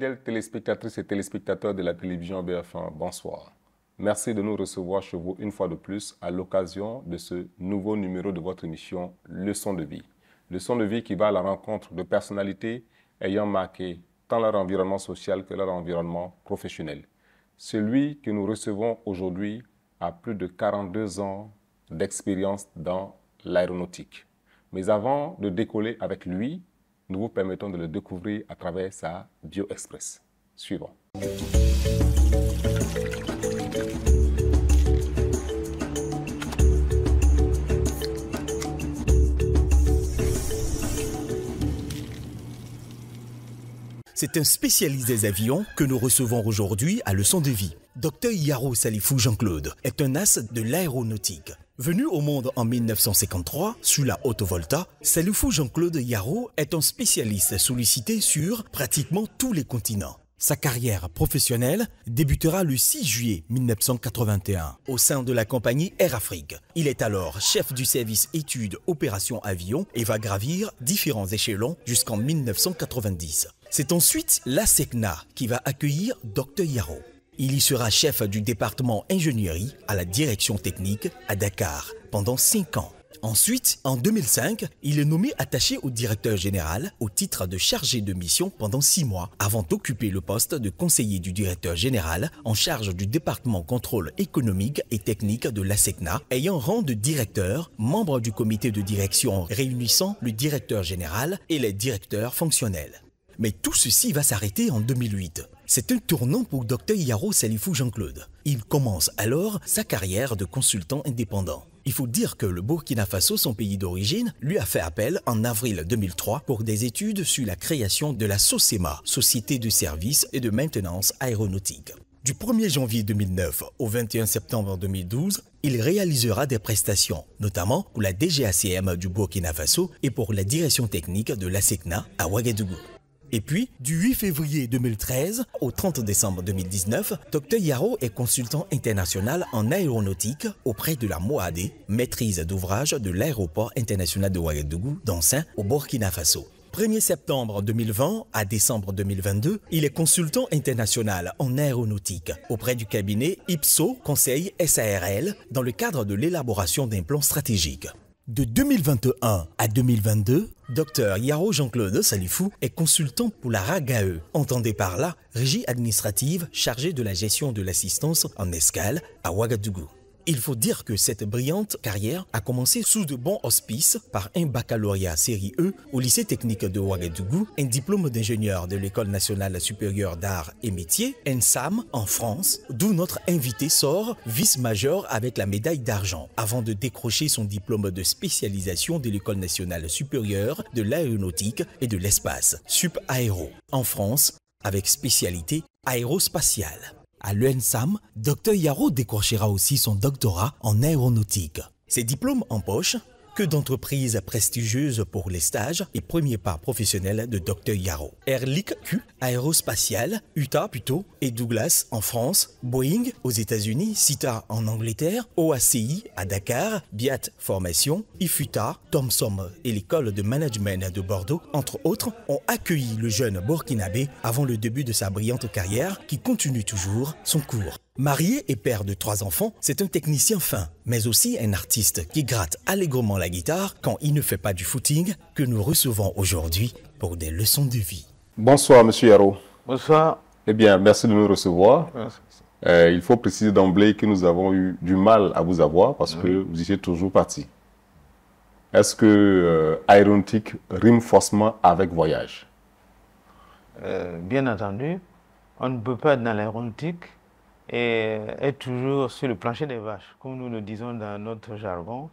fidèles téléspectatrices et téléspectateurs de la télévision BF1, bonsoir. Merci de nous recevoir chez vous une fois de plus à l'occasion de ce nouveau numéro de votre émission Leçon de vie. Leçon de vie qui va à la rencontre de personnalités ayant marqué tant leur environnement social que leur environnement professionnel. Celui que nous recevons aujourd'hui a plus de 42 ans d'expérience dans l'aéronautique. Mais avant de décoller avec lui, nous vous permettons de le découvrir à travers sa Bio Express. Suivons. C'est un spécialiste des avions que nous recevons aujourd'hui à Leçon de vie. Dr Yaro Salifou Jean-Claude est un as de l'aéronautique. Venu au monde en 1953 sous la Haute Volta, Salifou Jean-Claude Yaro est un spécialiste sollicité sur pratiquement tous les continents. Sa carrière professionnelle débutera le 6 juillet 1981 au sein de la compagnie Air Afrique. Il est alors chef du service études opérations avions et va gravir différents échelons jusqu'en 1990. C'est ensuite l'ASECNA qui va accueillir Dr Yaro. Il y sera chef du département ingénierie à la direction technique à Dakar pendant 5 ans. Ensuite, en 2005, il est nommé attaché au directeur général au titre de chargé de mission pendant 6 mois avant d'occuper le poste de conseiller du directeur général en charge du département contrôle économique et technique de l'ASECNA, ayant rang de directeur, membre du comité de direction réunissant le directeur général et les directeurs fonctionnels. Mais tout ceci va s'arrêter en 2008. C'est un tournant pour Dr Yaro Salifou Jean-Claude. Il commence alors sa carrière de consultant indépendant. Il faut dire que le Burkina Faso, son pays d'origine, lui a fait appel en avril 2003 pour des études sur la création de la SOCEMA, Société de services et de maintenance aéronautique. Du 1er janvier 2009 au 21 septembre 2012, il réalisera des prestations, notamment pour la DGACM du Burkina Faso et pour la direction technique de l'ASECNA à Ouagadougou. Et puis, du 8 février 2013 au 30 décembre 2019, Dr Yaro est consultant international en aéronautique auprès de la MOAD, maîtrise d'ouvrage de l'aéroport international de Ouagadougou, d'Anssin, au Burkina Faso. 1er septembre 2020 à décembre 2022, il est consultant international en aéronautique auprès du cabinet IPSO Conseil SARL dans le cadre de l'élaboration d'un plan stratégique. De 2021 à 2022, Dr Yaro Jean-Claude Salifou est consultant pour la RAGAE, entendez par là régie administrative chargée de la gestion de l'assistance en escale à Ouagadougou. Il faut dire que cette brillante carrière a commencé sous de bons auspices par un baccalauréat série E au lycée technique de Ouagadougou, un diplôme d'ingénieur de l'École nationale supérieure d'art et métiers, ENSAM, en France, d'où notre invité sort vice-major avec la médaille d'argent, avant de décrocher son diplôme de spécialisation de l'École nationale supérieure de l'aéronautique et de l'espace, SUP-Aéro, en France, avec spécialité aérospatiale. À l'ENSAM, Dr Yaro décrochera aussi son doctorat en aéronautique. Ses diplômes en poche, que d'entreprises prestigieuses pour les stages et premiers pas professionnels de Dr Yaro. Air Liquide Q, Aérospatiale, Utah plutôt, et Douglas en France, Boeing aux États-Unis, Sita en Angleterre, OACI à Dakar, BIAT Formation, IFUTA, Thomson et l'école de management de Bordeaux, entre autres, ont accueilli le jeune Burkinabé avant le début de sa brillante carrière qui continue toujours son cours. Marié et père de 3 enfants, c'est un technicien fin, mais aussi un artiste qui gratte allègrement la guitare quand il ne fait pas du footing que nous recevons aujourd'hui pour des leçons de vie. Bonsoir, Monsieur Yaro. Bonsoir. Eh bien, merci de nous recevoir. Merci. Il faut préciser d'emblée que nous avons eu du mal à vous avoir parce que vous étiez toujours parti. Est-ce que aéronautique rime forcément avec voyage? Bien entendu, on ne peut pas être dans l'aéronautique et être toujours sur le plancher des vaches, comme nous le disons dans notre jargon.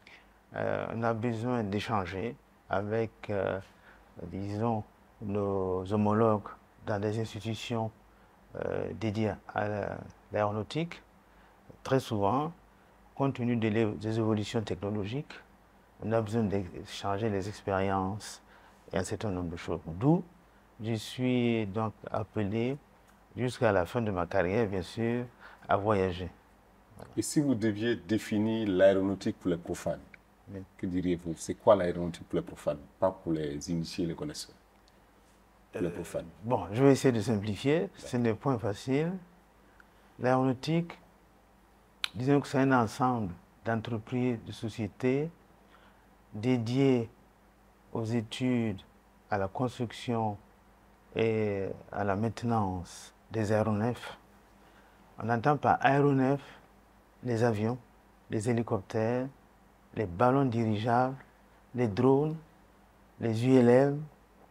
On a besoin d'échanger avec, disons, nos homologues dans des institutions dédiées à l'aéronautique. Très souvent, compte tenu des évolutions technologiques, on a besoin d'échanger les expériences et un certain nombre de choses. D'où je suis donc appelé jusqu'à la fin de ma carrière, bien sûr, à voyager. Et si vous deviez définir l'aéronautique pour les profanes, que diriez-vous? C'est quoi l'aéronautique pour les profanes, pas pour les initiés et les connaisseurs? pour les profanes? Bon, je vais essayer de simplifier. Ce n'est point facile. L'aéronautique, disons que c'est un ensemble d'entreprises, de sociétés dédiées aux études, à la construction et à la maintenance des aéronefs. On entend par aéronefs les avions, les hélicoptères, les ballons dirigeables, les drones, les ULM,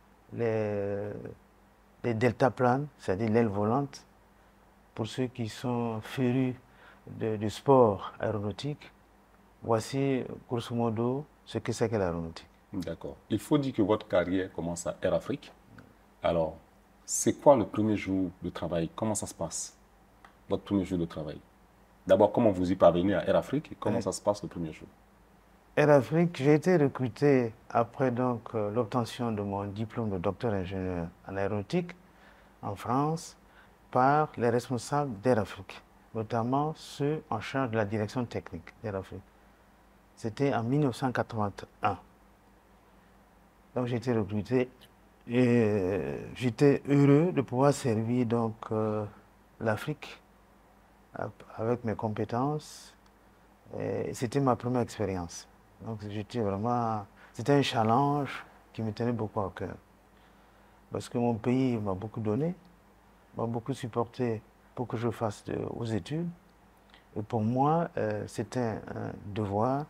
les deltaplanes, c'est-à-dire l'aile volante. Pour ceux qui sont férus du sport aéronautique, voici grosso modo ce que c'est que l'aéronautique. D'accord. Il faut dire que votre carrière commence à Air Afrique. Alors, c'est quoi le premier jour de travail? Comment ça se passe, votre premier jour de travail? D'abord, comment vous y parvenez à Air Afrique et comment ça se passe le premier jour? Air Afrique, j'ai été recruté après donc l'obtention de mon diplôme de docteur ingénieur en aéronautique en France par les responsables d'Air Afrique, notamment ceux en charge de la direction technique d'Air Afrique. C'était en 1981. Donc j'ai été recruté et j'étais heureux de pouvoir servir donc l'Afrique avec mes compétences. C'était ma première expérience. Donc c'était un challenge qui me tenait beaucoup à cœur. Parce que mon pays m'a beaucoup donné, m'a beaucoup supporté pour que je fasse aux études. Et pour moi, c'était un devoir,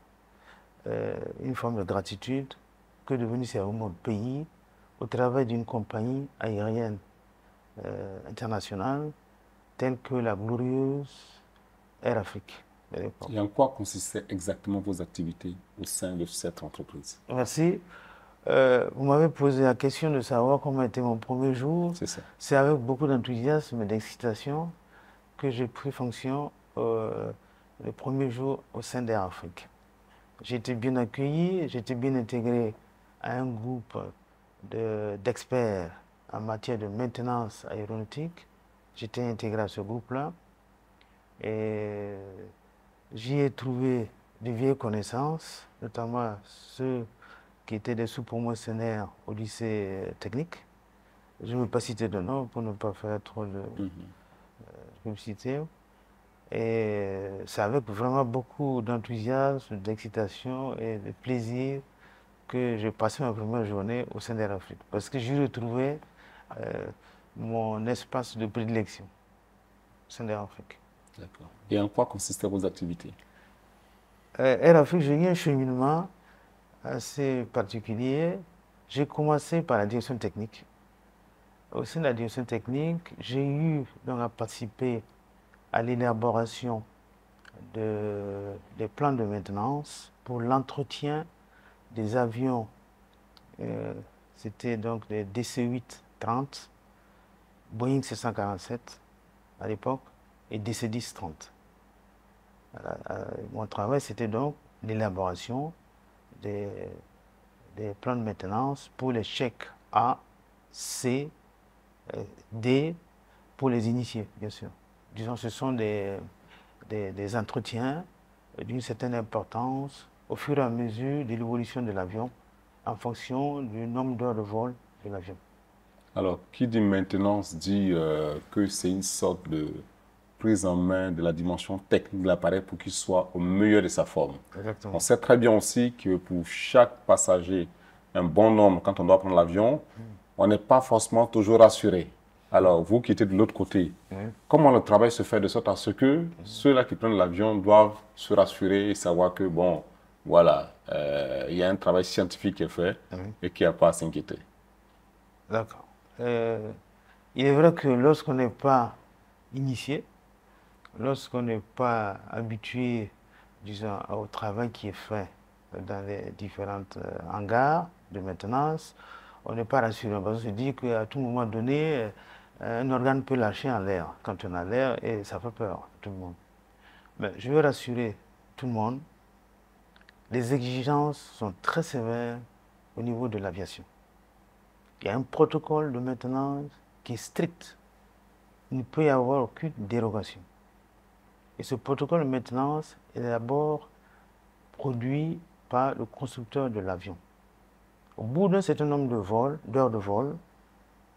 une forme de gratitude que de venir servir mon pays au travail d'une compagnie aérienne internationale telle que la glorieuse Air Afrique. Et en quoi consistaient exactement vos activités au sein de cette entreprise? Merci. Vous m'avez posé la question de savoir comment était mon premier jour. C'est ça. C'est avec beaucoup d'enthousiasme et d'excitation que j'ai pris fonction le premier jour au sein d'Air Afrique. J'ai été bien accueilli, j'ai été bien intégré à un groupe d'experts en matière de maintenance aéronautique. J'étais intégré à ce groupe-là et j'y ai trouvé de vieilles connaissances, notamment ceux qui étaient des sous-promotionnaires au lycée technique. Je ne vais pas citer de nom pour ne pas faire trop de publicité. Et c'est avec vraiment beaucoup d'enthousiasme, d'excitation et de plaisir que j'ai passé ma première journée au sein d'Air Afrique. Parce que j'y retrouvais mon espace de prédilection au sein d'Air Afrique. D'accord. Et en quoi consistaient vos activités? Air Afrique, j'ai eu un cheminement assez particulier. J'ai commencé par la direction technique. Au sein de la direction technique, j'ai eu donc à participer à l'élaboration des plans de maintenance pour l'entretien des avions. C'était donc des DC-8-30, Boeing 747 à l'époque et DC-10-30. Mon travail, c'était donc l'élaboration des plans de maintenance pour les chèques A, C, D, pour les initiés, bien sûr. Disons, ce sont des entretiens d'une certaine importance au fur et à mesure de l'évolution de l'avion en fonction du nombre d'heures de vol de l'avion. Alors, qui dit maintenance dit que c'est une sorte de prise en main de la dimension technique de l'appareil pour qu'il soit au meilleur de sa forme. Exactement. On sait très bien aussi que pour chaque passager, un bon nombre, quand on doit prendre l'avion, on n'est pas forcément toujours rassuré. Alors, vous qui êtes de l'autre côté, comment le travail se fait de sorte à ce que ceux-là qui prennent l'avion doivent se rassurer et savoir que, bon, voilà, il y a un travail scientifique qui est fait et qu'il n'y a pas à s'inquiéter. D'accord. Il est vrai que lorsqu'on n'est pas initié, lorsqu'on n'est pas habitué, disons, au travail qui est fait dans les différentes hangars de maintenance, on n'est pas rassuré. Parce qu'on se dit qu'à tout moment donné, un organe peut lâcher en l'air quand on a l'air et ça fait peur à tout le monde. Mais je veux rassurer tout le monde, les exigences sont très sévères au niveau de l'aviation. Il y a un protocole de maintenance qui est strict. Il ne peut y avoir aucune dérogation. Et ce protocole de maintenance est d'abord produit par le constructeur de l'avion. Au bout d'un certain nombre d'heures de vol,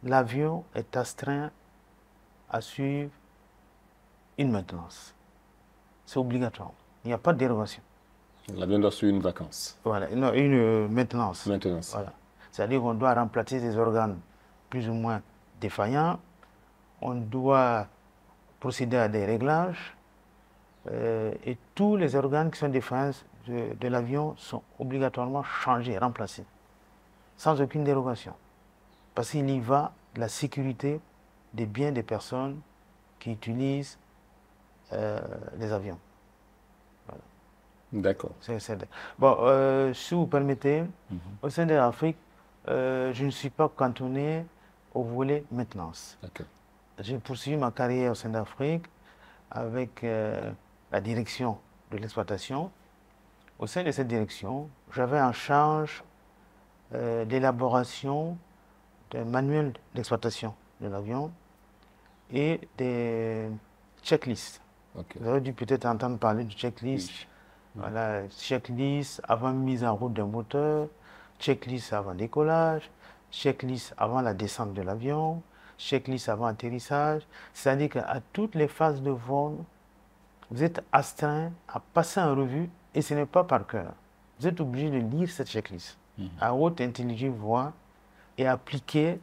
l'avion est astreint à suivre une maintenance. C'est obligatoire. Il n'y a pas de dérogation. L'avion doit suivre une vacance. Voilà, non, une maintenance. Maintenance. Voilà. C'est-à-dire qu'on doit remplacer des organes plus ou moins défaillants. On doit procéder à des réglages. Et tous les organes qui sont défaillants de l'avion sont obligatoirement changés, remplacés, sans aucune dérogation. Parce qu'il y va de la sécurité des biens des personnes qui utilisent les avions. Voilà. D'accord. Bon, si vous permettez, au sein de l'Afrique, je ne suis pas cantonné au volet maintenance. J'ai poursuivi ma carrière au sein d'Afrique avec la direction de l'exploitation. Au sein de cette direction, j'avais en charge l'élaboration d'un manuel d'exploitation de l'avion et des checklists. Vous avez dû peut-être entendre parler du checklist. Oui. Voilà, checklist avant mise en route d'un moteur, checklist avant décollage, checklist avant la descente de l'avion, checklist avant atterrissage. C'est-à-dire qu'à toutes les phases de vol, vous êtes astreint à passer en revue, et ce n'est pas par cœur. Vous êtes obligé de lire cette checklist à haute intelligible voix et appliquer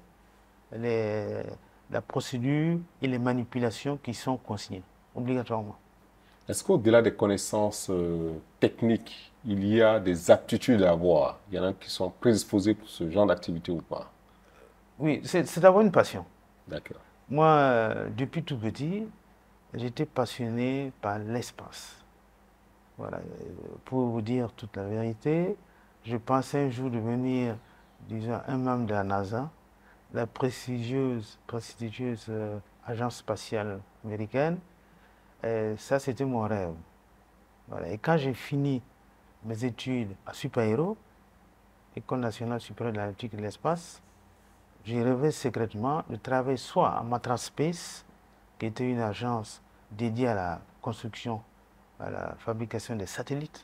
la procédure et les manipulations qui sont consignées, obligatoirement. Est-ce qu'au-delà des connaissances techniques, il y a des aptitudes à avoir? Il y en a qui sont prédisposés pour ce genre d'activité ou pas? Oui, c'est d'avoir une passion. D'accord. Moi, depuis tout petit, j'étais passionné par l'espace. Voilà. Pour vous dire toute la vérité, je pensais un jour devenir, disons, un membre de la NASA, la prestigieuse agence spatiale américaine. Et ça, c'était mon rêve. Voilà. Et quand j'ai fini mes études à Super-Héros, École nationale supérieure de l'aéronautique et de l'espace, j'ai rêvé secrètement de travailler soit à Matraspace, qui était une agence dédiée à la construction, à la fabrication des satellites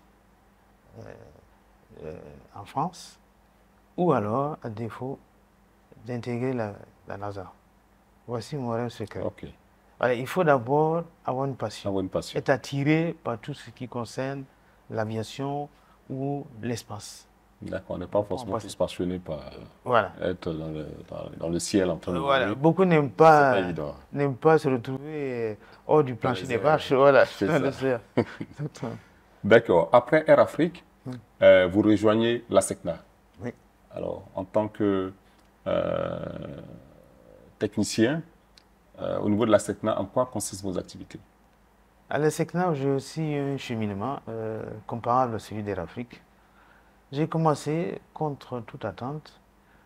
en France, ou alors, à défaut, d'intégrer la NASA. Voici mon rêve secret. Okay. Voilà, il faut d'abord avoir une passion, être attiré par tout ce qui concerne l'aviation ou l'espace. D'accord, on n'est pas forcément tous passionnés par être dans le ciel en train de voler. Beaucoup n'aiment pas se retrouver hors du plancher des vaches. Voilà, D'accord. Après Air Afrique, vous rejoignez la SECNA. Oui. Alors, en tant que technicien, au niveau de la SECNA, en quoi consistent vos activités? À la SECNA, j'ai aussi un cheminement comparable à celui d'Air Afrique. J'ai commencé, contre toute attente,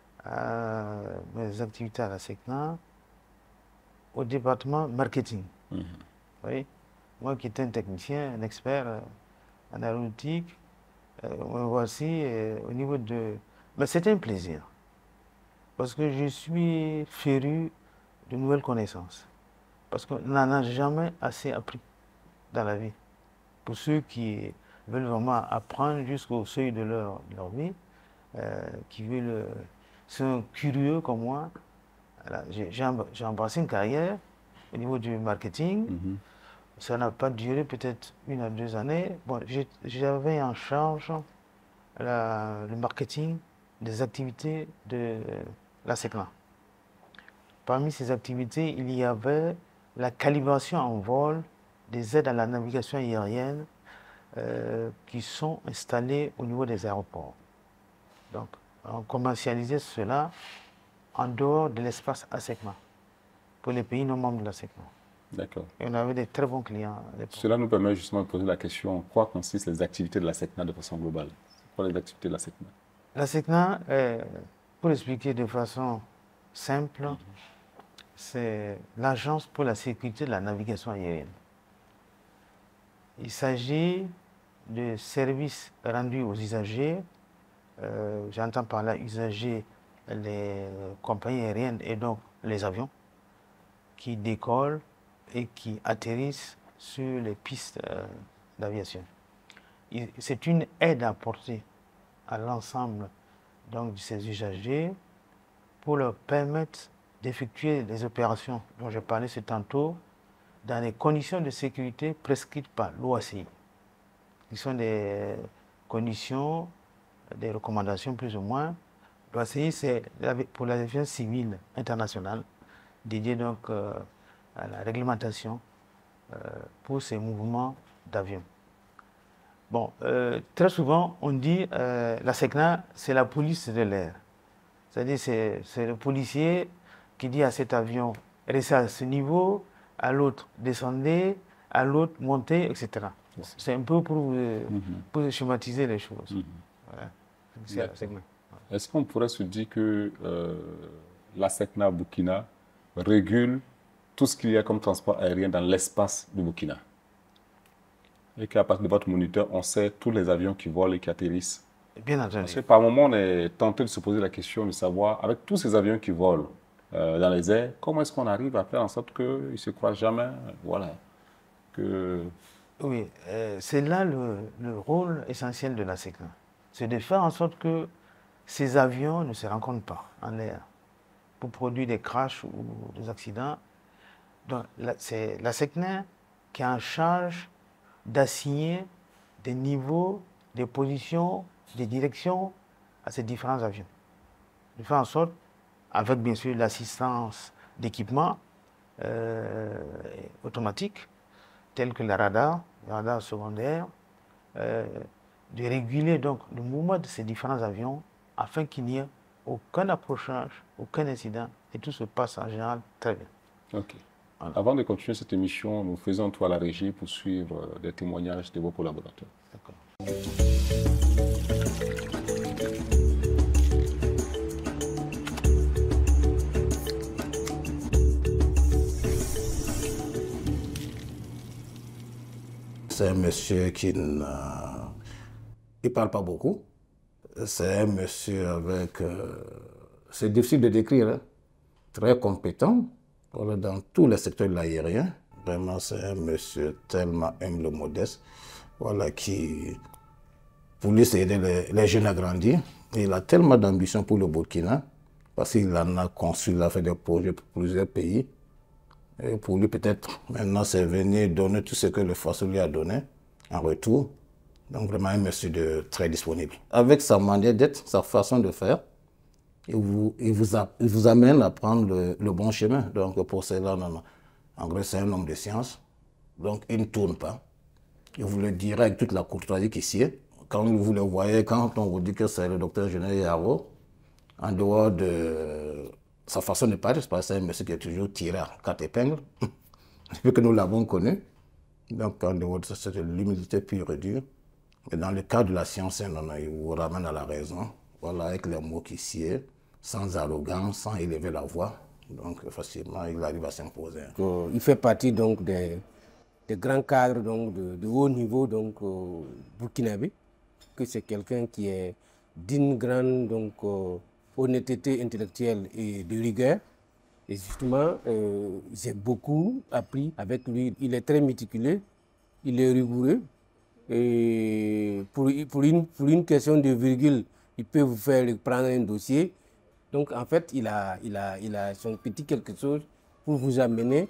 mes activités à la SECNA au département marketing. Oui. Moi qui étais un technicien, un expert en aéronautique, voici au niveau de... Mais c'était un plaisir, parce que je suis féru de nouvelles connaissances, parce qu'on n'en a jamais assez appris dans la vie. Pour ceux qui veulent vraiment apprendre jusqu'au seuil de leur vie, qui veulent, sont curieux comme moi. Voilà, j'ai embrassé une carrière au niveau du marketing. Ça n'a pas duré peut-être 1 à 2 années. Bon, j'avais en charge le marketing des activités de la SECNA. Parmi ces activités, il y avait la calibration en vol des aides à la navigation aérienne qui sont installées au niveau des aéroports. Donc, on commercialisait cela en dehors de l'espace ASECNA, pour les pays non membres de la SECNA. D'accord. Et on avait des très bons clients. Cela nous permet justement de poser la question, en quoi consistent les activités de la SECNA de façon globale? C'est quoi les activités de la SECNA? La SECNA, pour expliquer de façon simple, c'est l'Agence pour la sécurité de la navigation aérienne. Il s'agit de services rendus aux usagers. J'entends par là usagers les compagnies aériennes et donc les avions qui décollent et qui atterrissent sur les pistes d'aviation. C'est une aide apportée à l'ensemble donc de ces usagers pour leur permettre d'effectuer les opérations dont j'ai parlé ce tantôt dans les conditions de sécurité prescrites par l'OACI, qui sont des conditions, des recommandations plus ou moins. L'OACI, c'est pour l'aviation civile internationale, dédiée donc à la réglementation pour ces mouvements d'avions. Bon, très souvent, on dit la SECNA, c'est la police de l'air. C'est-à-dire, c'est le policier qui dit à cet avion, restez à ce niveau, à l'autre, descendez, à l'autre, montez, etc. C'est un peu pour schématiser les choses. Voilà. C'est la SECNA. Est-ce qu'on pourrait se dire que la SECNA Burkina régule tout ce qu'il y a comme transport aérien dans l'espace du Burkina? Et qu'à partir de votre moniteur, on sait tous les avions qui volent et qui atterrissent? Bien entendu. Parce que par moment, on est tenté de se poser la question de savoir, avec tous ces avions qui volent dans les airs, comment est-ce qu'on arrive à faire en sorte qu'ils ne se croisent jamais? Voilà. Oui, c'est là le rôle essentiel de la SECNA. C'est de faire en sorte que ces avions ne se rencontrent pas en l'air pour produire des crashs ou des accidents. Donc, c'est la SECNA qui est en charge d'assigner des niveaux, des positions, des directions à ces différents avions. De faire en sorte, avec bien sûr l'assistance d'équipements automatiques, tels que les radars secondaires, de réguler donc le mouvement de ces différents avions afin qu'il n'y ait aucun approchage, aucun incident, et tout se passe en général très bien. Ok. Voilà. Avant de continuer cette émission, nous faisons un tour à la régie pour suivre des témoignages de vos collaborateurs. D'accord. C'est un monsieur qui ne parle pas beaucoup. C'est un monsieur avec... c'est difficile de décrire, hein, très compétent. Voilà, dans tous les secteurs de l'aérien. Vraiment, c'est un monsieur tellement humble, modeste, voilà, qui, pour lui, c'est aider les jeunes à grandir. Et il a tellement d'ambition pour le Burkina, parce qu'il en a conçu, il a fait des projets pour plusieurs pays. Et pour lui, peut-être, maintenant, c'est venir donner tout ce que le Faso lui a donné en retour. Donc, vraiment, un monsieur très disponible. Avec sa manière d'être, sa façon de faire, il vous amène à prendre le bon chemin. Donc pour cela, en vrai, c'est un homme de science. Donc il ne tourne pas. Il vous le dira avec toute la courtoisie qui sied. Quand vous le voyez, quand on vous dit que c'est le docteur Général Yaro, en dehors de sa façon de parler, c'est un monsieur qui est toujours tiré à quatre épingles, depuis que nous l'avons connu. Donc en dehors de ça, c'est de l'humilité pure et dure. Mais dans le cadre de la science, il vous ramène à la raison. Voilà, avec les mots qui sied, sans arrogance, sans élever la voix. Donc, facilement, il arrive à s'imposer. Il fait partie donc des grands cadres donc, de haut niveau donc, burkinabé, que c'est quelqu'un qui est d'une grande donc, honnêteté intellectuelle et de rigueur. Et justement, j'ai beaucoup appris avec lui. Il est très méticuleux, il est rigoureux. Et pour une question de virgule, il peut vous faire prendre un dossier. Donc, en fait, il a son petit quelque chose pour vous amener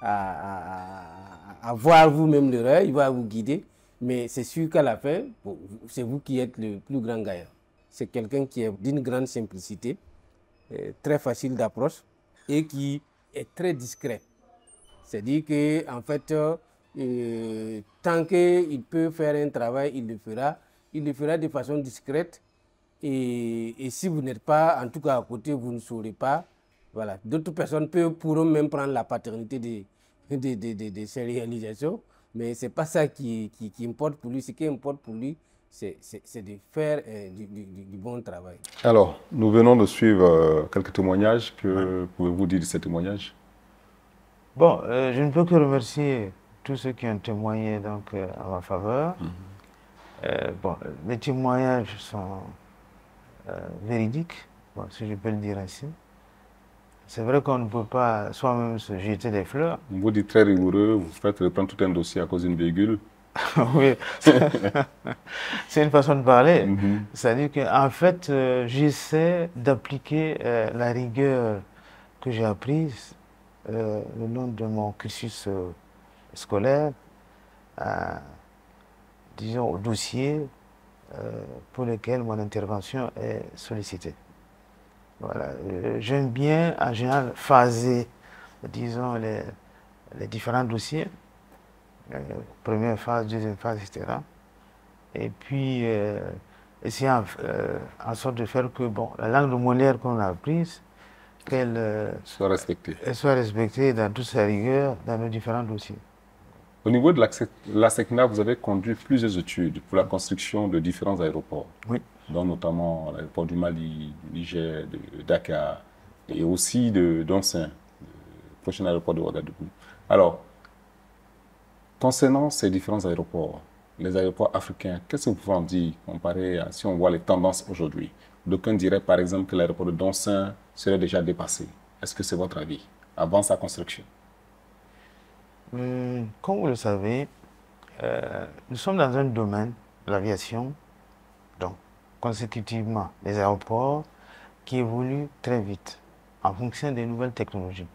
à voir vous-même l'erreur. Il va vous guider. Mais c'est sûr qu'à la fin, c'est vous qui êtes le plus grand gagnant. C'est quelqu'un qui est d'une grande simplicité, très facile d'approche et qui est très discret. C'est-à-dire qu'en fait, tant qu'il peut faire un travail, il le fera de façon discrète. Et si vous n'êtes pas, en tout cas à côté, vous ne saurez pas. Voilà. D'autres personnes pourront même prendre la paternité de ces réalisations, mais ce n'est pas ça qui importe pour lui. Ce qui importe pour lui, c'est de faire du bon travail. Alors, nous venons de suivre quelques témoignages. Que pouvez-vous dire de ces témoignages? Bon, je ne peux que remercier tous ceux qui ont témoigné donc, à ma faveur. Bon, les témoignages sont véridiques, bon, si je peux le dire ainsi. C'est vrai qu'on ne peut pas soi-même se jeter des fleurs. Vous dites très rigoureux, vous faites reprendre tout un dossier à cause d'une virgule. Oui, c'est une façon de parler. C'est-à-dire qu'en fait, j'essaie d'appliquer la rigueur que j'ai apprises le long de mon cursus scolaire, disons, aux dossiers pour lesquels mon intervention est sollicitée. Voilà. J'aime bien, en général, phaser, disons, les différents dossiers. Première phase, deuxième phase, etc. Et puis, essayer en sorte de faire que la langue de Molière qu'on a apprise, qu'elle Soit respecté. soit respectée dans toute sa rigueur dans nos différents dossiers. Au niveau de la SECNA, vous avez conduit plusieurs études pour la construction de différents aéroports, Oui. dont notamment l'aéroport du Mali, du Niger, de Dakar, et aussi d'Oncin, le prochain aéroport de Ouagadougou. Alors, concernant ces différents aéroports, les aéroports africains, qu'est-ce que vous pouvez en dire comparé à si on voit les tendances aujourd'hui? D'aucuns diraient par exemple que l'aéroport de Doncin serait déjà dépassé. Est-ce que c'est votre avis avant sa construction? Comme vous le savez, nous sommes dans un domaine, l'aviation, donc consécutivement les aéroports, qui évoluent très vite en fonction des nouvelles technologies.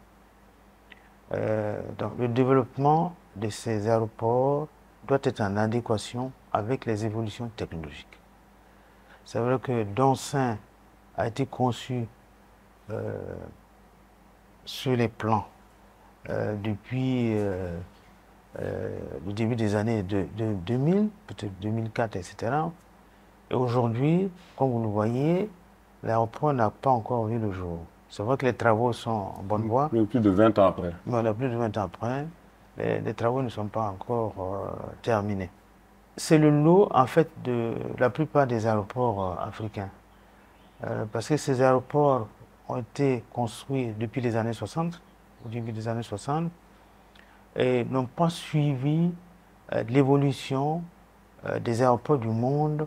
Donc le développement de ces aéroports doit être en adéquation avec les évolutions technologiques. C'est vrai que Doncin a été conçu sur les plans depuis le début des années 2000, peut-être 2004, etc. Et aujourd'hui, comme vous le voyez, l'aéroport n'a pas encore vu le jour. C'est vrai que les travaux sont en bonne voie. Plus de 20 ans après. Voilà, plus de 20 ans après, les travaux ne sont pas encore terminés. C'est le lot, en fait, de la plupart des aéroports africains. Parce que ces aéroports ont été construits depuis les années 60, au début des années 60, et n'ont pas suivi l'évolution des aéroports du monde,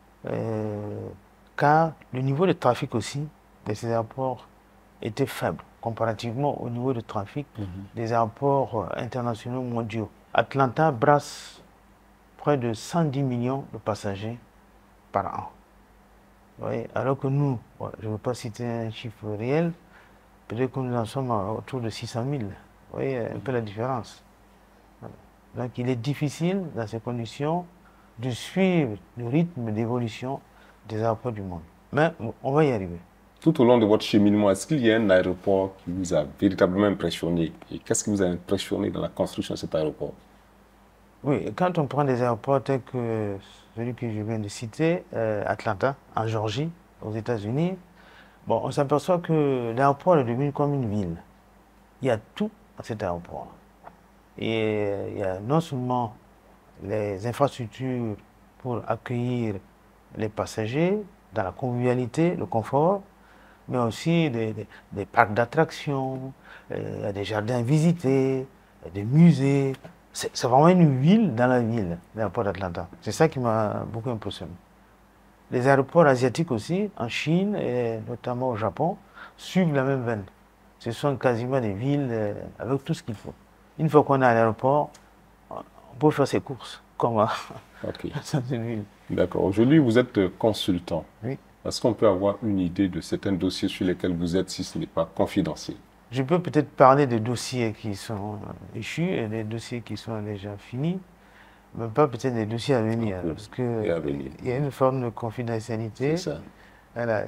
car le niveau de trafic aussi de ces aéroports était faible comparativement au niveau de trafic des aéroports internationaux mondiaux. Atlanta brasse près de 110 millions de passagers par an. Oui, alors que nous, je ne veux pas citer un chiffre réel, peut-être que nous en sommes autour de 600 000. Vous voyez un peu la différence. Voilà. Donc il est difficile, dans ces conditions, de suivre le rythme d'évolution des aéroports du monde. Mais on va y arriver. Tout au long de votre cheminement, est-ce qu'il y a un aéroport qui vous a véritablement impressionné? Et qu'est-ce qui vous a impressionné dans la construction de cet aéroport? Oui, quand on prend des aéroports tels que celui que je viens de citer, Atlanta, en Géorgie, aux États-Unis, on s'aperçoit que l'aéroport est devenu comme une ville. Il y a tout à cet aéroport. Et il y a non seulement les infrastructures pour accueillir les passagers dans la convivialité, le confort, mais aussi des parcs d'attractions, des jardins visités, des musées. C'est vraiment une ville dans la ville, l'aéroport d'Atlanta. C'est ça qui m'a beaucoup impressionné. Les aéroports asiatiques aussi, en Chine et notamment au Japon, suivent la même veine. Ce sont quasiment des villes avec tout ce qu'il faut. Une fois qu'on est à l'aéroport, on peut faire ses courses, comme dans une ville. D'accord. Aujourd'hui, vous êtes consultant. Oui. Est-ce qu'on peut avoir une idée de certains dossiers sur lesquels vous êtes, si ce n'est pas confidentiel? Je peux peut-être parler des dossiers qui sont échus et des dossiers qui sont déjà finis, mais pas peut-être des dossiers à venir, parce qu'il y a une forme de confidentialité. C'est ça. Voilà.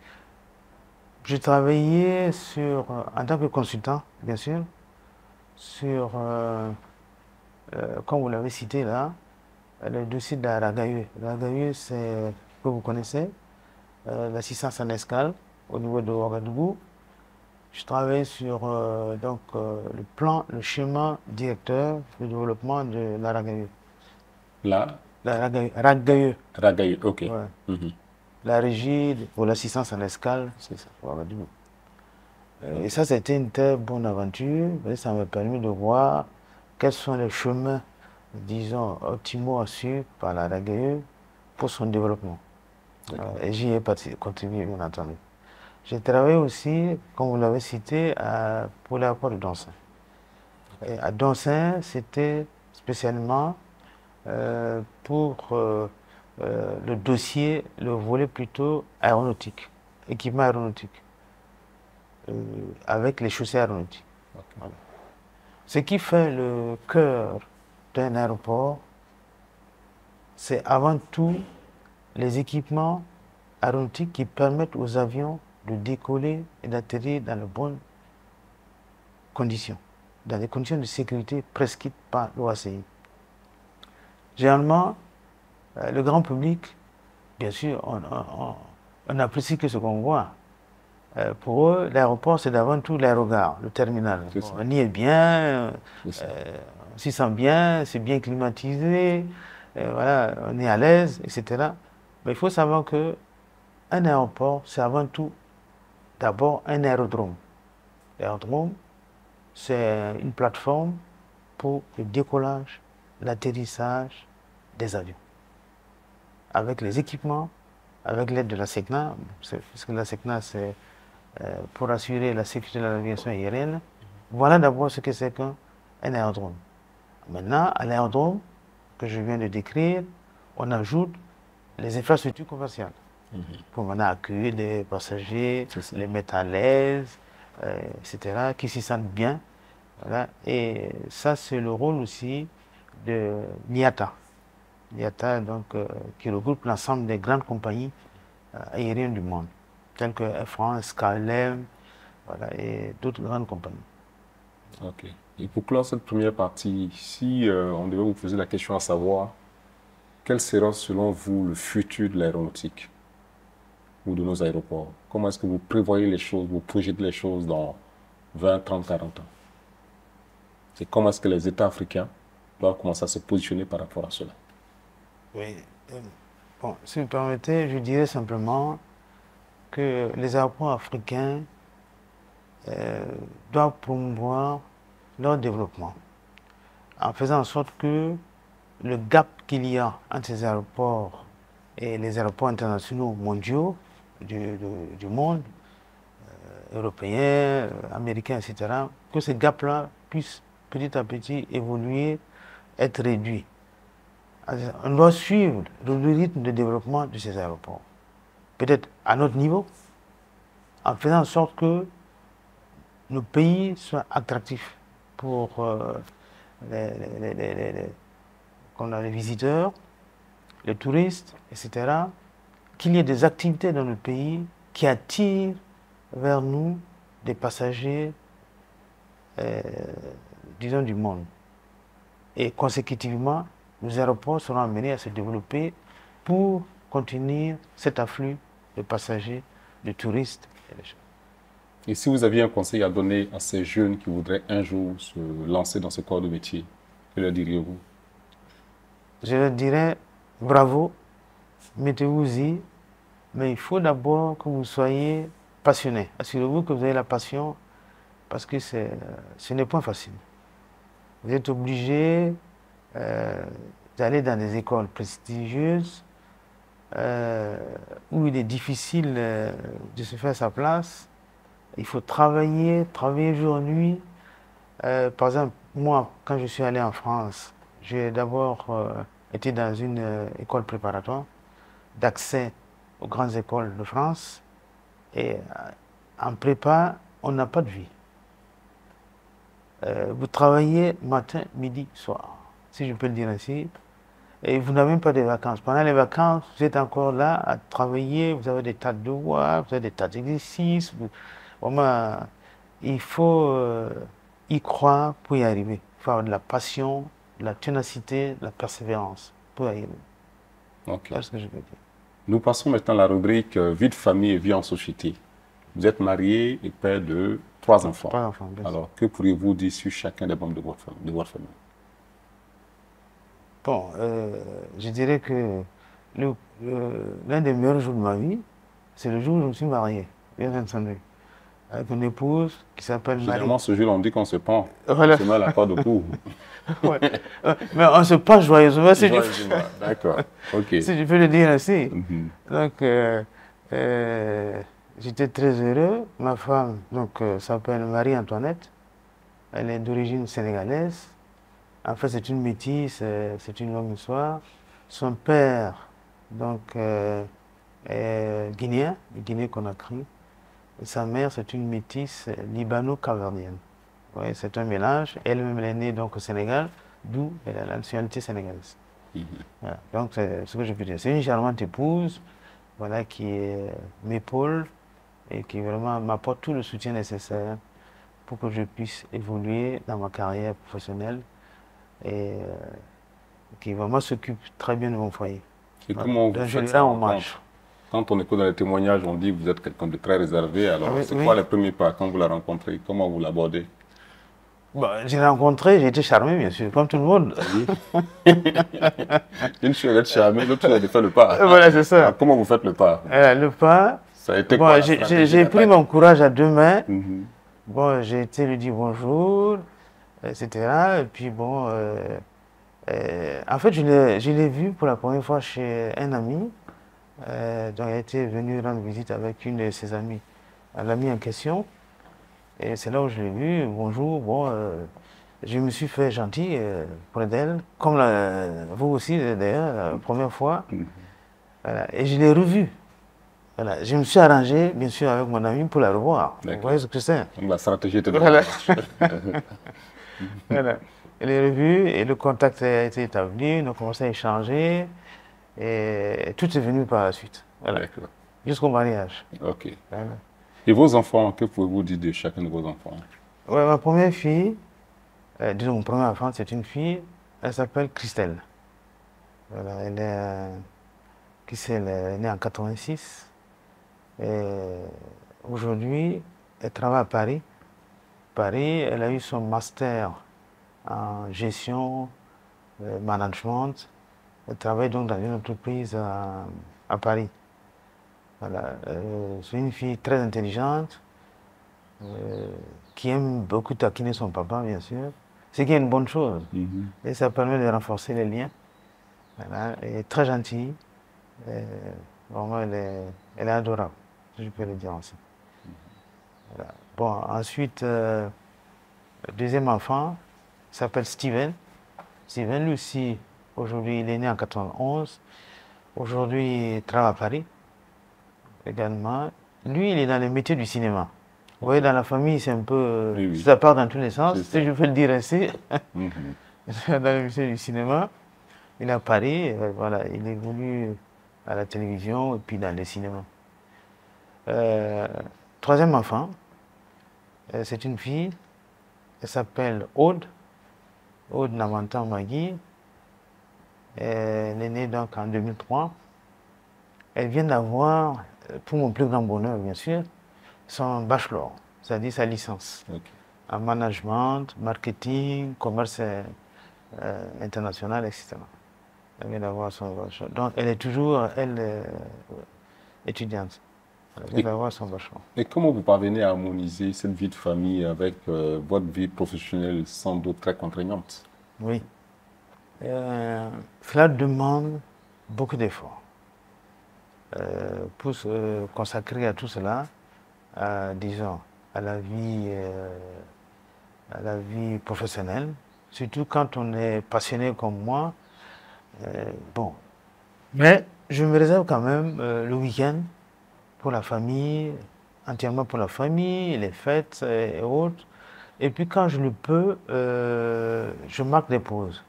J'ai travaillé en tant que consultant, bien sûr, sur, comme vous l'avez cité là, le dossier de la Ragaye. La Ragaye, c'est que vous connaissez, l'assistance en escale au niveau de Ouagadougou. Je travaille sur le plan, le schéma directeur de développement de la Ragaye. La Ragaye. Ragaye, ok. Ouais. La régie pour l'assistance en escale, c'est ça, Ouagadougou. Et ça, c'était une très bonne aventure. Ça m'a permis de voir quels sont les chemins, disons, optimaux à suivre par la Ragaye pour son développement. Et j'y ai contribué, bien entendu. J'ai travaillé aussi, comme vous l'avez cité, pour l'aéroport de Doncin. Et à Doncin, c'était spécialement pour le dossier, le volet plutôt aéronautique, équipement aéronautique. avec les chaussées aéronautiques. Ok. Voilà. Ce qui fait le cœur d'un aéroport, c'est avant tout les équipements aéronautiques qui permettent aux avions de décoller et d'atterrir dans de bonnes conditions, dans des conditions de sécurité prescrites par l'OACI. Généralement, le grand public, bien sûr, on n'apprécie que ce qu'on voit. Pour eux, l'aéroport, c'est d'avant tout l'aérogare, le terminal. Bon, on y est bien, on s'y sent bien, c'est bien climatisé, voilà, on est à l'aise, etc. Mais il faut savoir qu'un aéroport, c'est avant tout d'abord un aérodrome. L'aérodrome, c'est une plateforme pour le décollage, l'atterrissage des avions. Avec les équipements, avec l'aide de la SECNA, parce que la SECNA, c'est pour assurer la sécurité de l'aviation aérienne. Voilà d'abord ce que c'est qu'un aérodrome. Maintenant, à l'aérodrome que je viens de décrire, on ajoute les infrastructures commerciales pour maintenant accueillir des passagers, les mettre à l'aise, etc., qui s'y sentent bien. Voilà. Et ça, c'est le rôle aussi de l'IATA. L'IATA, donc, qui regroupe l'ensemble des grandes compagnies aériennes du monde, telles que Air France, KLM, voilà, et d'autres grandes compagnies. Ok. Et pour clore cette première partie, si on devait vous poser la question à savoir, quel sera selon vous le futur de l'aéronautique ou de nos aéroports? Comment est-ce que vous prévoyez les choses, vous projetez les choses dans 20, 30, 40 ans? C'est comment est-ce que les États africains doivent commencer à se positionner par rapport à cela? Oui. Bon, si vous me permettez, je dirais simplement que les aéroports africains doivent promouvoir leur développement en faisant en sorte que le gap qu'il y a entre ces aéroports et les aéroports internationaux mondiaux du monde, européens, américains, etc., que ce gap-là puisse petit à petit évoluer, être réduit. On doit suivre le rythme de développement de ces aéroports. Peut-être à notre niveau, en faisant en sorte que nos pays soient attractifs pour les visiteurs, les touristes, etc. Qu'il y ait des activités dans notre pays qui attirent vers nous des passagers, disons, du monde. Et consécutivement, nos aéroports seront amenés à se développer pour contenir cet afflux de passagers, de touristes. Et si vous aviez un conseil à donner à ces jeunes qui voudraient un jour se lancer dans ce corps de métier, que leur diriez-vous? Je leur dirais bravo, mettez-vous-y, mais il faut d'abord que vous soyez passionné. Assurez-vous que vous avez la passion, parce que ce n'est pas facile. Vous êtes obligé d'aller dans des écoles prestigieuses où il est difficile de se faire sa place. Il faut travailler jour et nuit. Par exemple, moi, quand je suis allé en France, j'ai d'abord été dans une école préparatoire d'accès aux grandes écoles de France. Et en prépa, on n'a pas de vie. Vous travaillez matin, midi, soir, si je peux le dire ainsi, et vous n'avez même pas de vacances. Pendant les vacances, vous êtes encore là à travailler, vous avez des tas de devoirs, vous avez des tas d'exercices. Vraiment, il faut y croire pour y arriver. Il faut avoir de la passion, de la ténacité, de la persévérance pour y arriver. Okay. C'est ce que je veux dire. Nous passons maintenant à la rubrique vie de famille et vie en société. Vous êtes marié et père de 3 enfants. 3 enfants, bien sûr. Alors, que pourriez-vous dire sur chacun des membres de votre famille? Bon, je dirais que l'un des meilleurs jours de ma vie, c'est le jour où je me suis marié, bien entendu, avec une épouse qui s'appelle Marie. Généralement, ce jour-là, on dit qu'on se pend. Voilà. On se met à la corde au cou. Ouais. Mais on se passe joyeusement, si D'accord, ok. si je peux le dire ainsi. Mhm. Donc, j'étais très heureux. Ma femme s'appelle Marie-Antoinette. Elle est d'origine sénégalaise. En fait, c'est une métisse, c'est une longue histoire. Son père, est guinéen, Guinée-Conakry. Sa mère, c'est une métisse libano-caverdienne. Oui, c'est un mélange. Elle-même, elle est née donc, au Sénégal, d'où elle a la nationalité sénégalaise. Voilà. Donc, c'est ce que je peux dire. C'est une charmante épouse, voilà, qui m'épaule et qui vraiment m'apporte tout le soutien nécessaire pour que je puisse évoluer dans ma carrière professionnelle et qui vraiment s'occupe très bien de mon foyer. Et comment vous je lui faites ça rends hommage. Quand on écoute dans les témoignages, on dit que vous êtes quelqu'un de très réservé. Alors, Oui, c'est oui. quoi les premiers pas quand vous la rencontrez? Comment vous l'abordez? Bon, j'ai rencontré, j'ai été charmé, bien sûr, comme tout le monde. Une chose est d'être charmé, l'autre chose est de faire le pas. Voilà, c'est ça. Alors, comment vous faites le pas? Le pas, Ça a été bon, quoi, la stratégie j'ai pris d'attaque? mon courage à deux mains. Mhm. Bon, j'ai été lui dire bonjour, etc. Et puis bon, en fait, je l'ai vu pour la première fois chez un ami. Donc, il était venu rendre visite avec une de ses amies, l'amie en question. Et c'est là où je l'ai vu, bonjour, bon, je me suis fait gentil près d'elle, comme vous aussi d'ailleurs, la première fois. Voilà. Et je l'ai revu. Voilà. Je me suis arrangé, bien sûr, avec mon ami pour la revoir. Vous voyez ce que c'est? Donc, la stratégie était Voilà. Voilà. Je l'ai revu et le contact a été établi, on a commencé à échanger et tout est venu par la suite. Voilà. D'accord. Jusqu'au mariage. Ok. Voilà. Et vos enfants, que pouvez-vous dire de chacun de vos enfants? Ouais, ma première fille, disons mon premier enfant, c'est une fille, elle s'appelle Christelle. Voilà, Christelle est née en 86. Et aujourd'hui, elle travaille à Paris. Paris, elle a eu son master en gestion, management. Elle travaille donc dans une entreprise à Paris. Voilà, c'est une fille très intelligente, qui aime beaucoup taquiner son papa, bien sûr. Ce qui est une bonne chose. Et ça permet de renforcer les liens. Voilà, elle est très gentille. Vraiment, elle est adorable, je peux le dire aussi. Voilà. Bon, ensuite, le deuxième enfant s'appelle Steven. Steven, lui aussi, aujourd'hui, il est né en 91. Aujourd'hui, il travaille à Paris également. Lui, il est dans le métier du cinéma. Vous voyez, dans la famille, c'est un peu... Oui, oui. Ça part dans tous les sens, C'est si je peux le dire ainsi. Mhm. Dans le métier du cinéma. Il est à Paris, voilà, il évolue à la télévision et puis dans le cinéma. Troisième enfant, c'est une fille, elle s'appelle Aude Namantan Magui. Elle est née donc en 2003. Elle vient d'avoir, pour mon plus grand bonheur bien sûr, son bachelor, c'est-à-dire sa licence en management, marketing, commerce international, etc. Elle vient d'avoir son bachelor. Donc elle est toujours, étudiante. Elle vient d'avoir son bachelor. Et comment vous parvenez à harmoniser cette vie de famille avec votre vie professionnelle sans doute très contraignante? Oui. Cela demande beaucoup d'efforts. Pour se consacrer à tout cela, disons, à la vie professionnelle, surtout quand on est passionné comme moi. Bon. Mais je me réserve quand même le week-end pour la famille, entièrement pour la famille, les fêtes et autres. Et puis quand je le peux, je marque des pauses.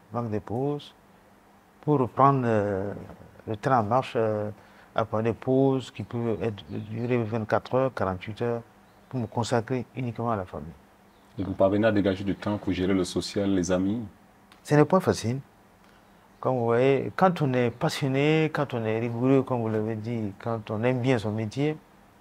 Pour reprendre le train en marche après des pauses qui peuvent durer 24 heures, 48 heures, pour me consacrer uniquement à la famille. Et vous parvenez à dégager du temps pour gérer le social, les amis? Ce n'est pas facile. Comme vous voyez, quand on est passionné, quand on est rigoureux, comme vous l'avez dit, quand on aime bien son métier,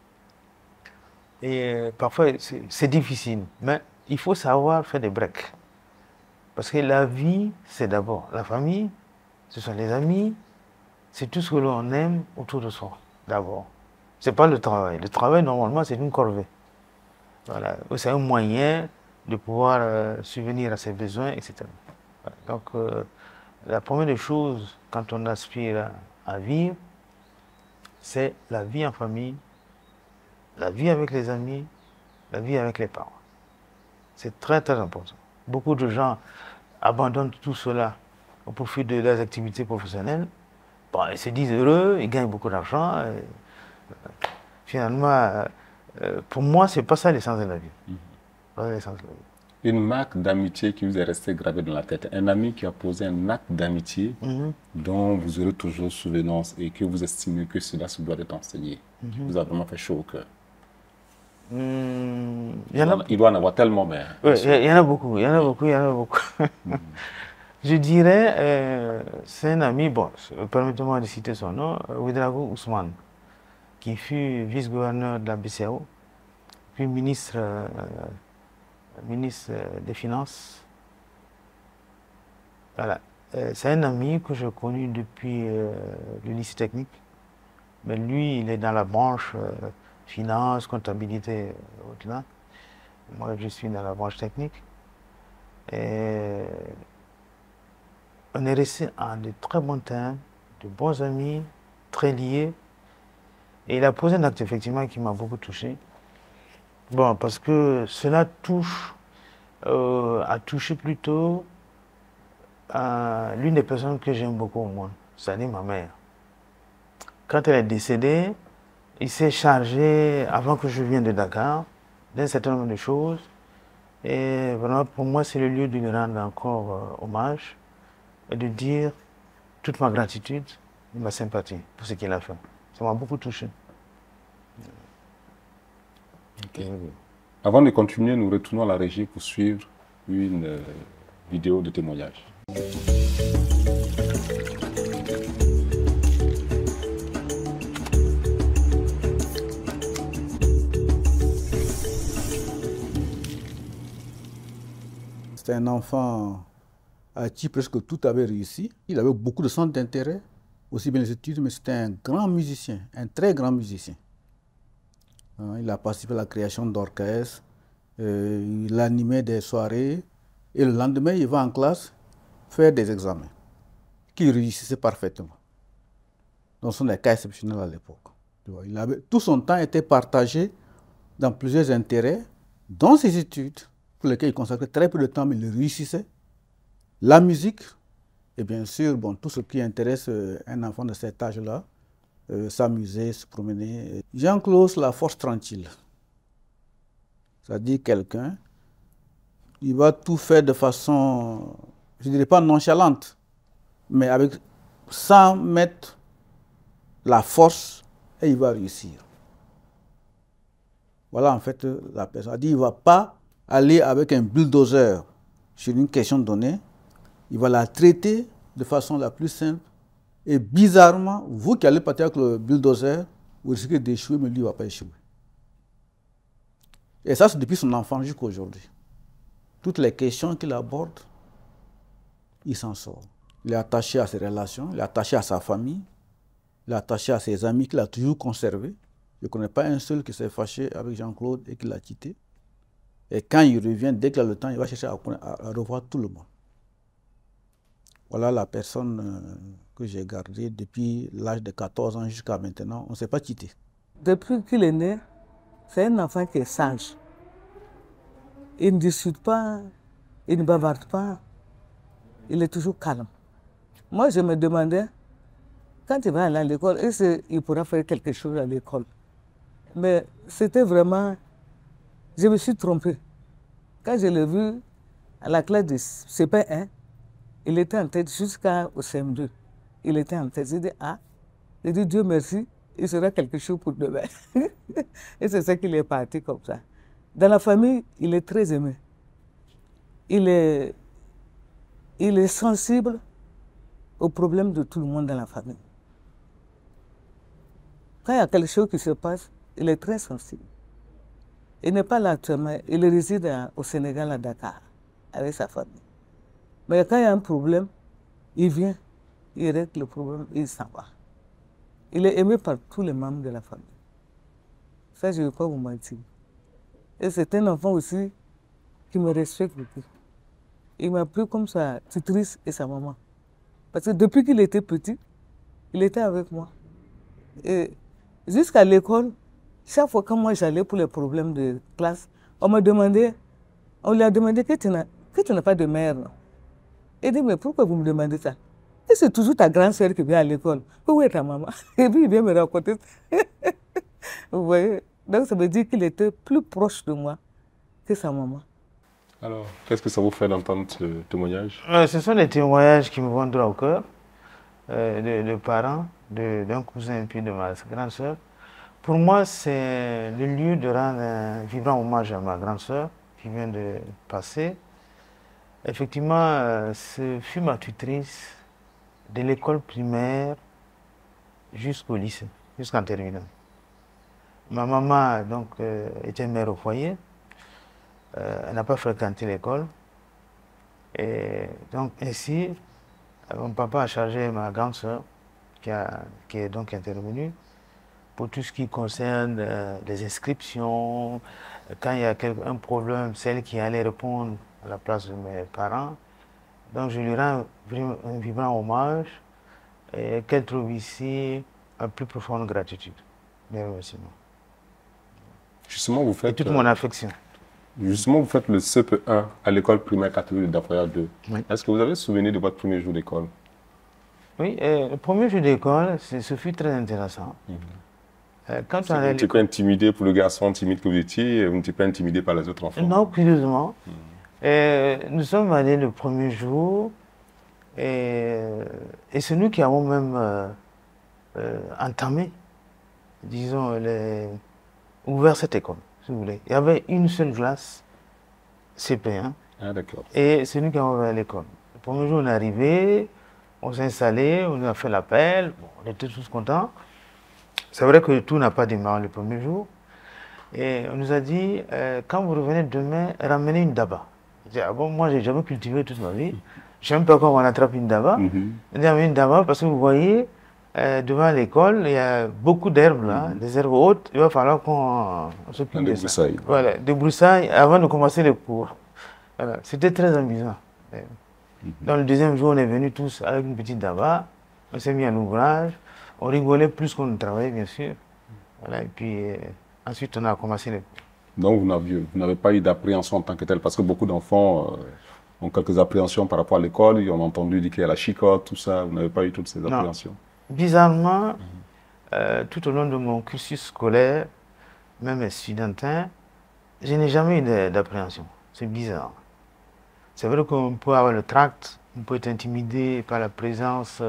et parfois c'est difficile, mais il faut savoir faire des breaks. Parce que la vie, c'est d'abord la famille, ce sont les amis, c'est tout ce que l'on aime autour de soi, d'abord. Ce n'est pas le travail. Le travail, normalement, c'est une corvée. Voilà. C'est un moyen de pouvoir subvenir à ses besoins, etc. Voilà. Donc, la première des choses, quand on aspire à vivre, c'est la vie en famille, la vie avec les amis, la vie avec les parents. C'est très, très important. Beaucoup de gens abandonnent tout cela au profit de leurs activités professionnelles. Bon, ils se disent heureux, ils gagnent beaucoup d'argent. Finalement, Pour moi, ce n'est pas ça l'essence de la vie. Pas l'essence de la vie. Une marque d'amitié qui vous est restée gravée dans la tête. Un ami qui a posé un acte d'amitié dont vous aurez toujours souvenance et que vous estimez que cela se doit être enseigné. Qui vous a vraiment fait chaud au cœur. Il doit en avoir tellement, mais... Oui, il y en a beaucoup, il y en a beaucoup, il y en a beaucoup. Je dirais, c'est un ami, bon, permettez-moi de citer son nom, Ouedraogo Ousmane, qui fut vice-gouverneur de la BCEAO, puis ministre des Finances. Voilà. C'est un ami que j'ai connu depuis le lycée technique. Mais lui, il est dans la branche finance, comptabilité, au-delà. Moi, je suis dans la branche technique. Et on est resté en de très bons termes, de bons amis, très liés. Et il a posé un acte, effectivement, qui m'a beaucoup touché. Bon, parce que cela a touché plutôt l'une des personnes que j'aime beaucoup au monde, c'est-à-dire ma mère. Quand elle est décédée, il s'est chargé, avant que je vienne de Dakar, d'un certain nombre de choses. Et vraiment, pour moi, c'est le lieu de lui rendre encore hommage et de dire toute ma gratitude et ma sympathie pour ce qu'il a fait. Ça m'a beaucoup touché. Okay. Avant de continuer, nous retournons à la régie pour suivre une vidéo de témoignage. C'était un enfant à qui presque tout avait réussi. Il avait beaucoup de centres d'intérêt, aussi bien les études, mais c'était un grand musicien, un très grand musicien. Il a participé à la création d'orchestres, il animait des soirées, et le lendemain, il va en classe faire des examens, qu'il réussissait parfaitement. Donc, ce sont des cas exceptionnels à l'époque. Tout son temps était partagé dans plusieurs intérêts, dont ses études, pour lesquelles il consacrait très peu de temps, mais il réussissait. La musique, et bien sûr, bon, tout ce qui intéresse un enfant de cet âge-là, s'amuser, se promener. Jean-Claude, la force tranquille. C'est-à-dire quelqu'un, il va tout faire de façon, je ne dirais pas nonchalante, mais sans mettre la force, et il va réussir. Voilà en fait la personne. Il ne va pas aller avec un bulldozer sur une question donnée, il va la traiter de façon la plus simple. Et bizarrement, vous qui allez partir avec le bulldozer, vous risquez d'échouer, mais lui ne va pas échouer. Et ça, c'est depuis son enfance jusqu'à aujourd'hui. Toutes les questions qu'il aborde, il s'en sort. Il est attaché à ses relations, il est attaché à sa famille, il est attaché à ses amis qu'il a toujours conservés. Je ne connais pas un seul qui s'est fâché avec Jean-Claude et qui l'a quitté. Et quand il revient, dès qu'il a le temps, il va chercher à revoir tout le monde. Voilà la personne que j'ai gardée depuis l'âge de 14 ans jusqu'à maintenant. On ne s'est pas quitté. Depuis qu'il est né, c'est un enfant qui est sage. Il ne discute pas, il ne bavarde pas, il est toujours calme. Moi, je me demandais, quand il va aller à l'école, est-ce qu'il pourra faire quelque chose à l'école? Mais c'était vraiment... Je me suis trompée. Quand je l'ai vu à la classe de CP1, il était en tête jusqu'au CM2. Il était en tête. J'ai dit, j'ai dit, Dieu merci, il sera quelque chose pour demain. Et c'est ça qu'il est parti comme ça. Dans la famille, il est très aimé. Il est sensible aux problèmes de tout le monde dans la famille. Quand il y a quelque chose qui se passe, il est très sensible. Il n'est pas là actuellement, il réside au Sénégal, à Dakar, avec sa famille. Mais quand il y a un problème, il vient, il règle le problème et il s'en va. Il est aimé par tous les membres de la famille. Ça, je ne vais pas vous mentir. Et c'est un enfant aussi qui me respecte beaucoup. Il m'a pris comme sa tutrice et sa maman. Parce que depuis qu'il était petit, il était avec moi. Et jusqu'à l'école, chaque fois que moi j'allais pour les problèmes de classe, on lui a demandé que tu n'as pas de mère. Non? Il dit, mais pourquoi vous me demandez ça? Et c'est toujours ta grande sœur qui vient à l'école. Où est ta maman? Et puis il vient me raconter. Vous voyez? Donc ça veut dire qu'il était plus proche de moi que sa maman. Alors, qu'est-ce que ça vous fait d'entendre ce témoignage? Ce sont des témoignages qui me vont droit au cœur, de parents, d'un cousin et puis de ma grande sœur. Pour moi, c'est le lieu de rendre un vibrant hommage à ma grande sœur qui vient de passer. Effectivement, ce fut ma tutrice de l'école primaire jusqu'au lycée, jusqu'en terminale. Ma maman donc, était mère au foyer. Elle n'a pas fréquenté l'école. Et donc ainsi, mon papa a chargé ma grande sœur, qui est donc intervenue, pour tout ce qui concerne les inscriptions. Quand il y a un problème, celle qui allait répondre à la place de mes parents. Donc je lui rends un vibrant hommage et qu'elle trouve ici une plus profonde gratitude. Mes remerciements. Justement, vous Et faites, toute mon affection. justement, vous faites le CP1 à l'école primaire catholique de Dafaya 2. Oui. Est-ce que vous avez souvenir de votre premier jour d'école? Oui, le premier jour d'école, ce fut très intéressant. Quand on Vous allait à n'étiez pas intimidé pour le garçon timide que vous étiez, vous n'étiez pas intimidé par les autres enfants? Non, curieusement. Nous sommes allés le premier jour et c'est nous qui avons même entamé, disons, ouvert cette école, si vous voulez. Il y avait une seule classe CP1 Ah, d'accord. et c'est nous qui avons ouvert l'école. Le premier jour, on est arrivé, on s'est installé, on a fait l'appel, bon, on était tous contents. C'est vrai que tout n'a pas démarré le premier jour. Et on nous a dit, quand vous revenez demain, ramenez une daba. J'ai dit, ah bon, moi, j'ai jamais cultivé toute ma vie. Je ne sais même pas comment on attrape une daba. On dit, ramenez une daba parce que vous voyez, devant l'école, il y a beaucoup d'herbes là, des herbes hautes. Il va falloir qu'on s'occupe de ça. Voilà, des broussailles avant de commencer les cours. Voilà. C'était très amusant. Dans le deuxième jour, on est venus tous avec une petite daba. On s'est mis à l'ouvrage. On rigolait plus qu'on travaillait, bien sûr. Voilà, et puis ensuite, on a commencé les cours. Donc, vous n'avez pas eu d'appréhension en tant que tel, parce que beaucoup d'enfants ont quelques appréhensions par rapport à l'école. Ils ont entendu dire qu'il y a la chicotte, tout ça. Vous n'avez pas eu toutes ces appréhensions? Bizarrement, tout au long de mon cursus scolaire, même estudiantin, je n'ai jamais eu d'appréhension. C'est bizarre. C'est vrai qu'on peut avoir le tract, on peut être intimidé par la présence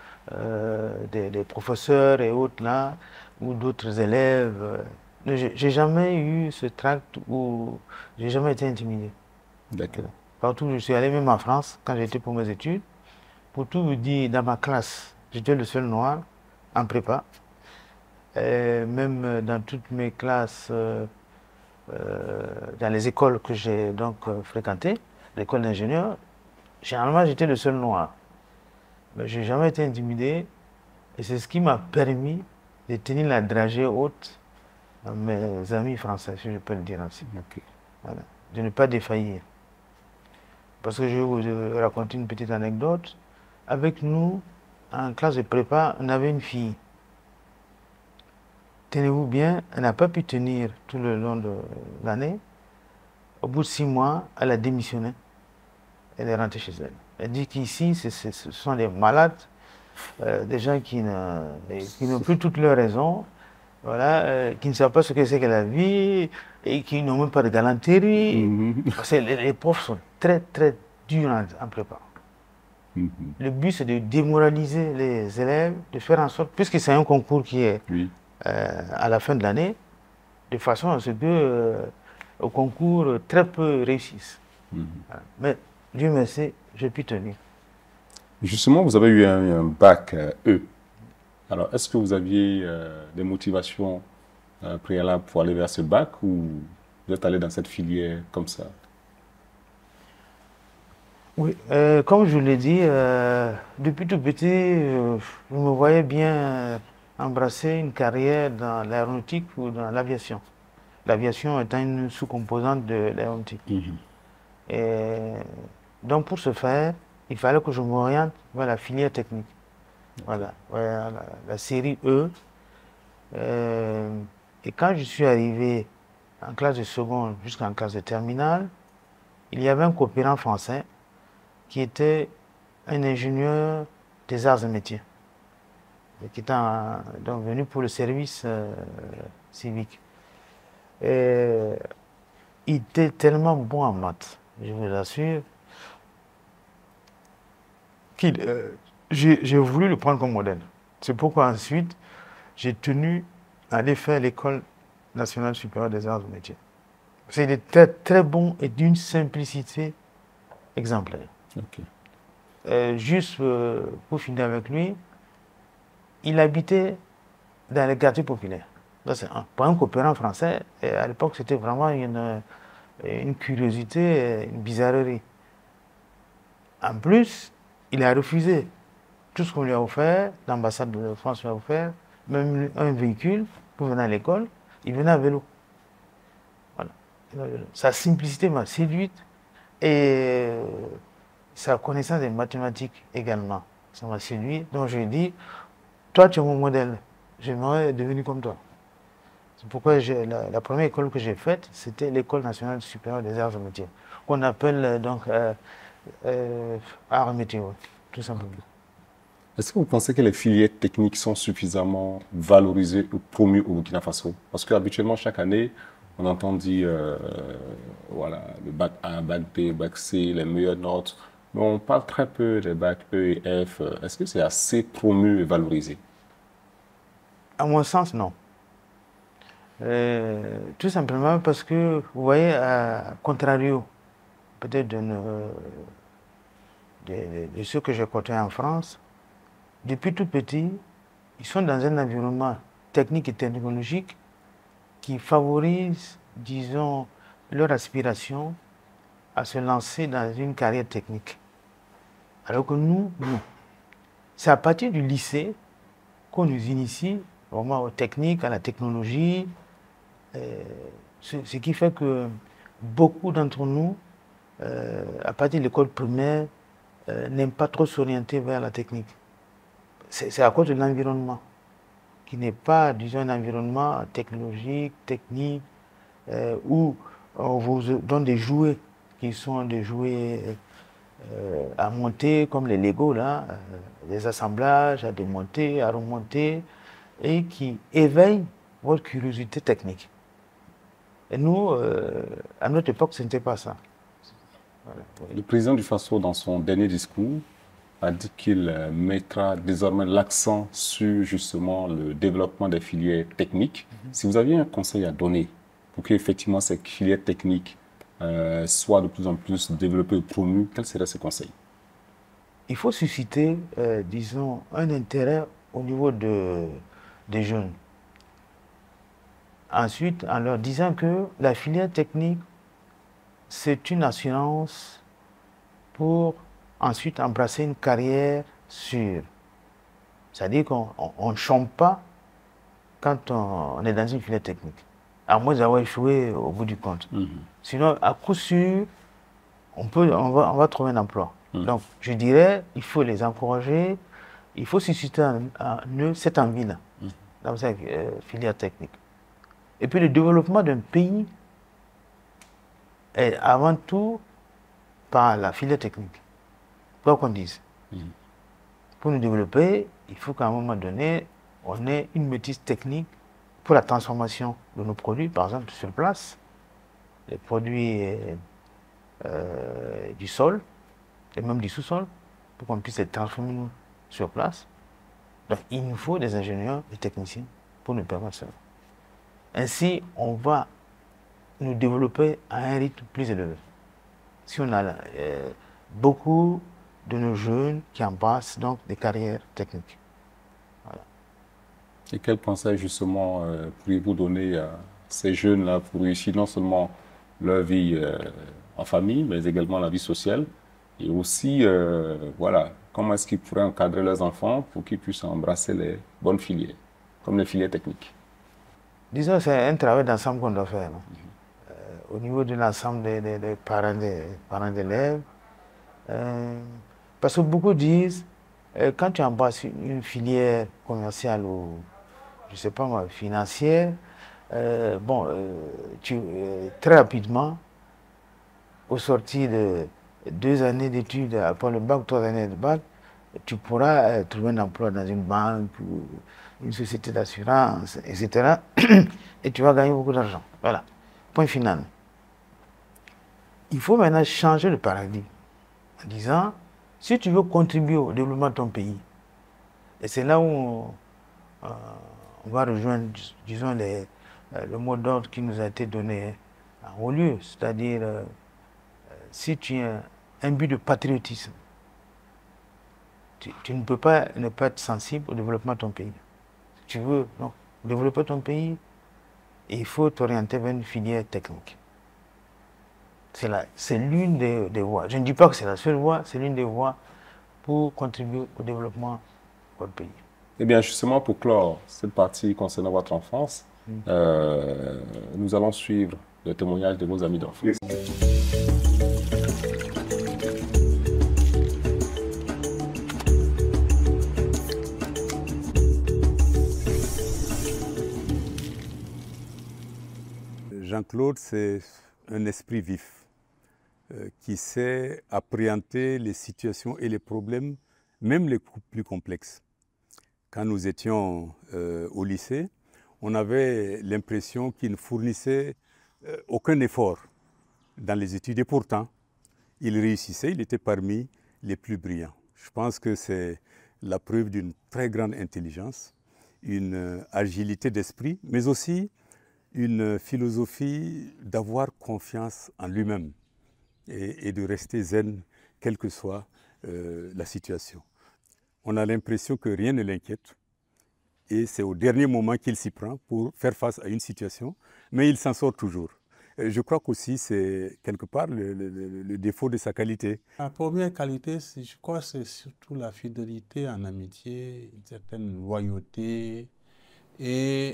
des professeurs et autres là, ou d'autres élèves. J'ai jamais eu ce tract où j'ai jamais été intimidé. D'accord. Partout où je suis allé, même en France, quand j'étais pour mes études, pour tout vous dire, dans ma classe, j'étais le seul noir en prépa. Et même dans toutes mes classes, dans les écoles que j'ai donc fréquentées, l'école d'ingénieur, généralement j'étais le seul noir. Mais je n'ai jamais été intimidé et c'est ce qui m'a permis de tenir la dragée haute à mes amis français, si je peux le dire ainsi. Okay. Voilà. De ne pas défaillir. Parce que je vais vous raconter une petite anecdote. Avec nous, en classe de prépa, on avait une fille. Tenez-vous bien, elle n'a pas pu tenir tout le long de l'année. Au bout de 6 mois, elle a démissionné. Elle est rentrée chez elle. Elle dit qu'ici, ce sont des malades, des gens qui n'ont plus toutes leurs raisons, voilà, qui ne savent pas ce que c'est que la vie et qui n'ont même pas de galanterie. Parce que les profs sont très, très durs en prépa. Le but, c'est de démoraliser les élèves, de faire en sorte, puisque c'est un concours qui est à la fin de l'année, de façon à ce que au concours, très peu réussissent. Voilà. Mais Dieu merci, j'ai pu tenir. Justement, vous avez eu un bac E. Alors, est-ce que vous aviez des motivations préalables pour aller vers ce bac ou vous êtes allé dans cette filière comme ça? Oui, comme je vous l'ai dit, depuis tout petit, je me voyais bien embrasser une carrière dans l'aéronautique ou dans l'aviation. L'aviation étant une sous-composante de l'aéronautique. Et donc, pour ce faire, il fallait que je m'oriente vers la filière technique. Voilà, la série E. Et quand je suis arrivé en classe de seconde jusqu'en classe de terminale, il y avait un coopérant français qui était un ingénieur des arts et métiers, et qui était donc venu pour le service civique. Et il était tellement bon en maths, je vous assure, j'ai voulu le prendre comme modèle. C'est pourquoi ensuite, j'ai tenu à aller faire l'École nationale supérieure des arts et métiers. Il était très bon et d'une simplicité exemplaire. Juste pour finir avec lui, il habitait dans les quartiers populaires. Pour un coopérant français, à l'époque, c'était vraiment une curiosité, une bizarrerie. En plus, il a refusé tout ce qu'on lui a offert, l'ambassade de France lui a offert, même un véhicule pour venir à l'école, il venait à vélo. Voilà. Sa simplicité m'a séduite et sa connaissance des mathématiques également, ça m'a séduit. Donc je lui ai dit, toi tu es mon modèle, j'aimerais devenir comme toi. C'est pourquoi la première école que j'ai faite, c'était l'École nationale supérieure des arts et métiers, qu'on appelle donc arts et métiers, tout simplement. Est-ce que vous pensez que les filières techniques sont suffisamment valorisées ou promues au Burkina Faso? Parce qu'habituellement, chaque année, on entend dire, voilà, le bac A, bac B, bac C, les meilleures notes. Mais on parle très peu des bacs E et F. Est-ce que c'est assez promu et valorisé? À mon sens, non. Tout simplement parce que, vous voyez, à contrario, peut-être de ceux que j'ai côtoyés en France, depuis tout petit, ils sont dans un environnement technique et technologique qui favorise, disons, leur aspiration à se lancer dans une carrière technique. Alors que nous, c'est à partir du lycée qu'on nous initie vraiment aux techniques, à la technologie, ce qui fait que beaucoup d'entre nous, à partir de l'école primaire, n'aiment pas trop s'orienter vers la technique. C'est à cause de l'environnement, qui n'est pas, disons, un environnement technologique, technique, où on vous donne des jouets qui sont des jouets à monter, comme les Lego, là, des assemblages, à démonter, à remonter, et qui éveillent votre curiosité technique. Et nous, à notre époque, ce n'était pas ça. Voilà. Le président du Faso, dans son dernier discours, a dit qu'il mettra désormais l'accent sur justement le développement des filières techniques. Si vous aviez un conseil à donner pour qu'effectivement ces filières techniques soient de plus en plus développées et promues, quel serait ce conseil? Il faut susciter, disons, un intérêt au niveau des jeunes. Ensuite, en leur disant que la filière technique, c'est une assurance pour ensuite embrasser une carrière sûre. C'est-à-dire qu'on ne chôme pas quand on est dans une filière technique, à moins d'avoir échoué au bout du compte. Sinon, à coup sûr, on va trouver un emploi. Donc, je dirais, il faut les encourager, il faut susciter en eux cette envie-là, dans cette filière technique. Et puis, le développement d'un pays est avant tout par la filière technique. Quoi qu'on dise. Pour nous développer, il faut qu'à un moment donné, on ait une maîtrise technique pour la transformation de nos produits, par exemple sur place, les produits du sol, et même du sous-sol, pour qu'on puisse les transformer sur place. Donc il nous faut des ingénieurs, des techniciens pour nous permettre ça. Ainsi, on va nous développer à un rythme plus élevé. Si on a beaucoup de nos jeunes qui embrassent donc des carrières techniques. Voilà. Et quel conseil justement pourriez-vous donner à ces jeunes-là pour réussir non seulement leur vie en famille, mais également la vie sociale, et aussi, voilà, comment est-ce qu'ils pourraient encadrer leurs enfants pour qu'ils puissent embrasser les bonnes filières, comme les filières techniques? Disons, c'est un travail d'ensemble qu'on doit faire. Au niveau de l'ensemble des parents d'élèves, parce que beaucoup disent, quand tu embrasses une filière commerciale ou, je ne sais pas moi, financière, très rapidement, au sortir de 2 années d'études, après le bac, 3 années de bac, tu pourras trouver un emploi dans une banque ou une société d'assurance, etc. et tu vas gagner beaucoup d'argent. Voilà, point final. Il faut maintenant changer le paradigme en disant, si tu veux contribuer au développement de ton pays, et c'est là où on va rejoindre, disons, le mot d'ordre qui nous a été donné en haut lieu, c'est-à-dire, si tu as un but de patriotisme, tu ne peux pas ne pas être sensible au développement de ton pays. Si tu veux donc, développer ton pays, il faut t'orienter vers une filière technique. C'est l'une des voies. Je ne dis pas que c'est la seule voie, c'est l'une des voies pour contribuer au développement de votre pays. Eh bien, justement, pour clore cette partie concernant votre enfance, nous allons suivre le témoignage de vos amis d'enfance. Jean-Claude, c'est un esprit vif qui sait appréhender les situations et les problèmes, même les plus complexes. Quand nous étions au lycée, on avait l'impression qu'il ne fournissait aucun effort dans les études et pourtant, il réussissait, il était parmi les plus brillants. Je pense que c'est la preuve d'une très grande intelligence, une agilité d'esprit, mais aussi une philosophie d'avoir confiance en lui-même et de rester zen, quelle que soit la situation. On a l'impression que rien ne l'inquiète et c'est au dernier moment qu'il s'y prend pour faire face à une situation, mais il s'en sort toujours. Je crois qu'aussi c'est quelque part le défaut de sa qualité. La première qualité, je crois, c'est surtout la fidélité en amitié, une certaine loyauté et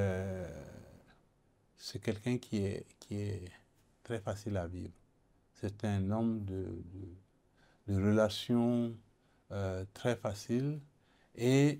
c'est quelqu'un qui est très facile à vivre. C'est un homme de relations très faciles et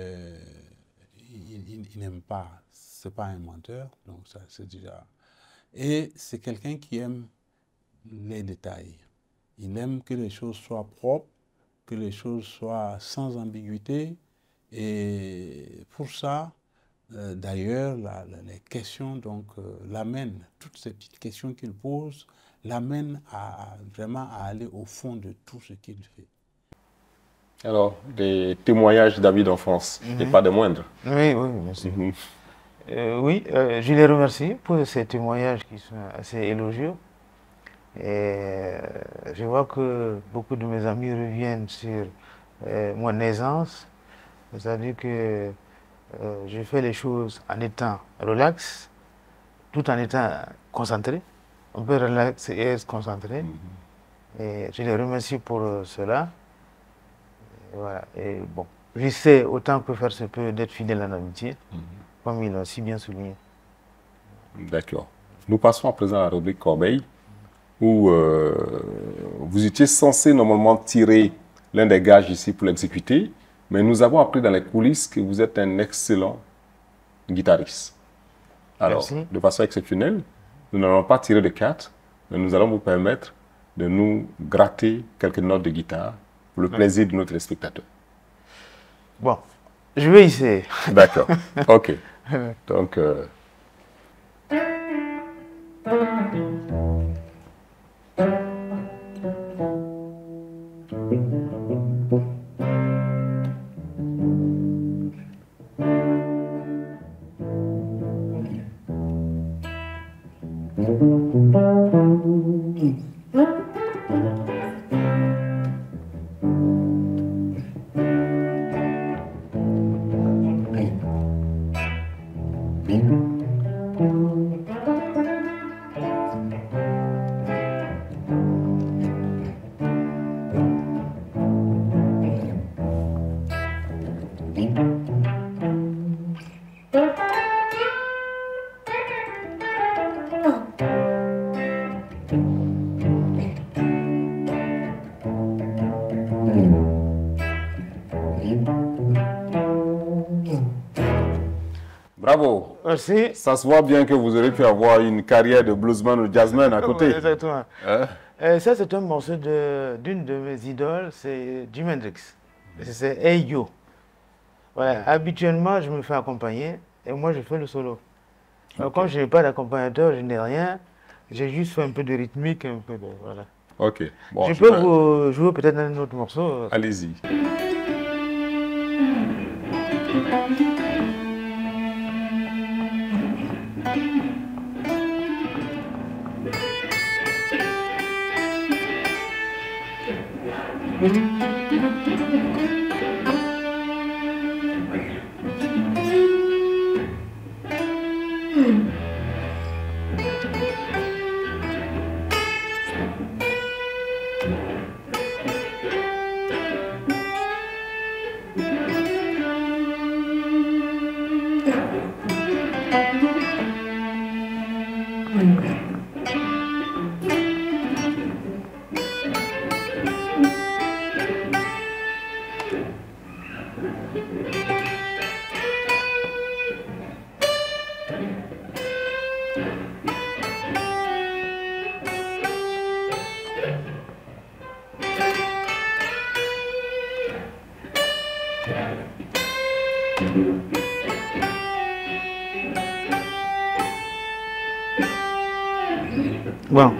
il n'aime pas, c'est pas un menteur, donc ça c'est déjà... Et c'est quelqu'un qui aime les détails. Il aime que les choses soient propres, que les choses soient sans ambiguïté et pour ça, d'ailleurs, les questions l'amènent, toutes ces petites questions qu'il pose, l'amènent vraiment à aller au fond de tout ce qu'il fait. Alors, des témoignages d'amis d'enfance, et pas des moindres. Oui, merci. Oui, je les remercie pour ces témoignages qui sont assez élogieux. Et je vois que beaucoup de mes amis reviennent sur mon aisance, c'est-à-dire que je fais les choses en étant relax, tout en étant concentré. On peut relaxer et être concentré. Et je les remercie pour cela. Et voilà. Et bon, j'essaie autant que faire se peut d'être fidèle en amitié, comme il l'a si bien souligné. D'accord. Nous passons à présent à la rubrique Corbeil, où vous étiez censé normalement tirer l'un des gages ici pour l'exécuter, mais nous avons appris dans les coulisses que vous êtes un excellent guitariste. Alors, Merci. de façon exceptionnelle, nous n'allons pas tirer de cartes, mais nous allons vous permettre de nous gratter quelques notes de guitare pour le plaisir de notre spectateur. Bon, je vais essayer. D'accord. OK. Donc... Bravo. Merci. Ça se voit bien que vous aurez pu avoir une carrière de bluesman ou jazzman à côté. Exactement. Hein? Ça, c'est un morceau d'une de mes idoles, c'est Jimi Hendrix. C'est Hey Yo. Voilà. Habituellement, je me fais accompagner et moi, je fais le solo. Alors, comme je n'ai pas d'accompagnateur, je n'ai rien. J'ai juste fait un peu de rythmique, un peu de... Voilà. Ok. Bon, je peux vous jouer peut-être un autre morceau. Allez-y. Bon.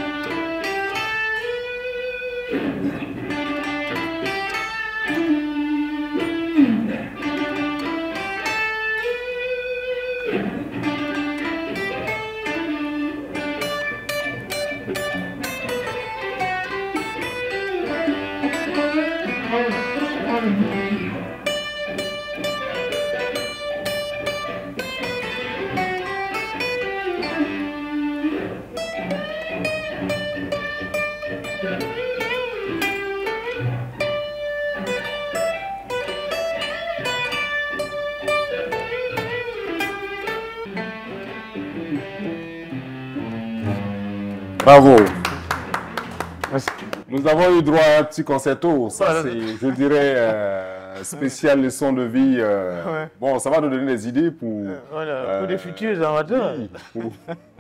Bravo. Merci. Nous avons eu droit à un petit concerto. Ça, c'est, je dirais, spécial leçon de vie. Ouais. Bon, ça va nous donner des idées pour... Voilà, pour des futurs amateurs. Oui,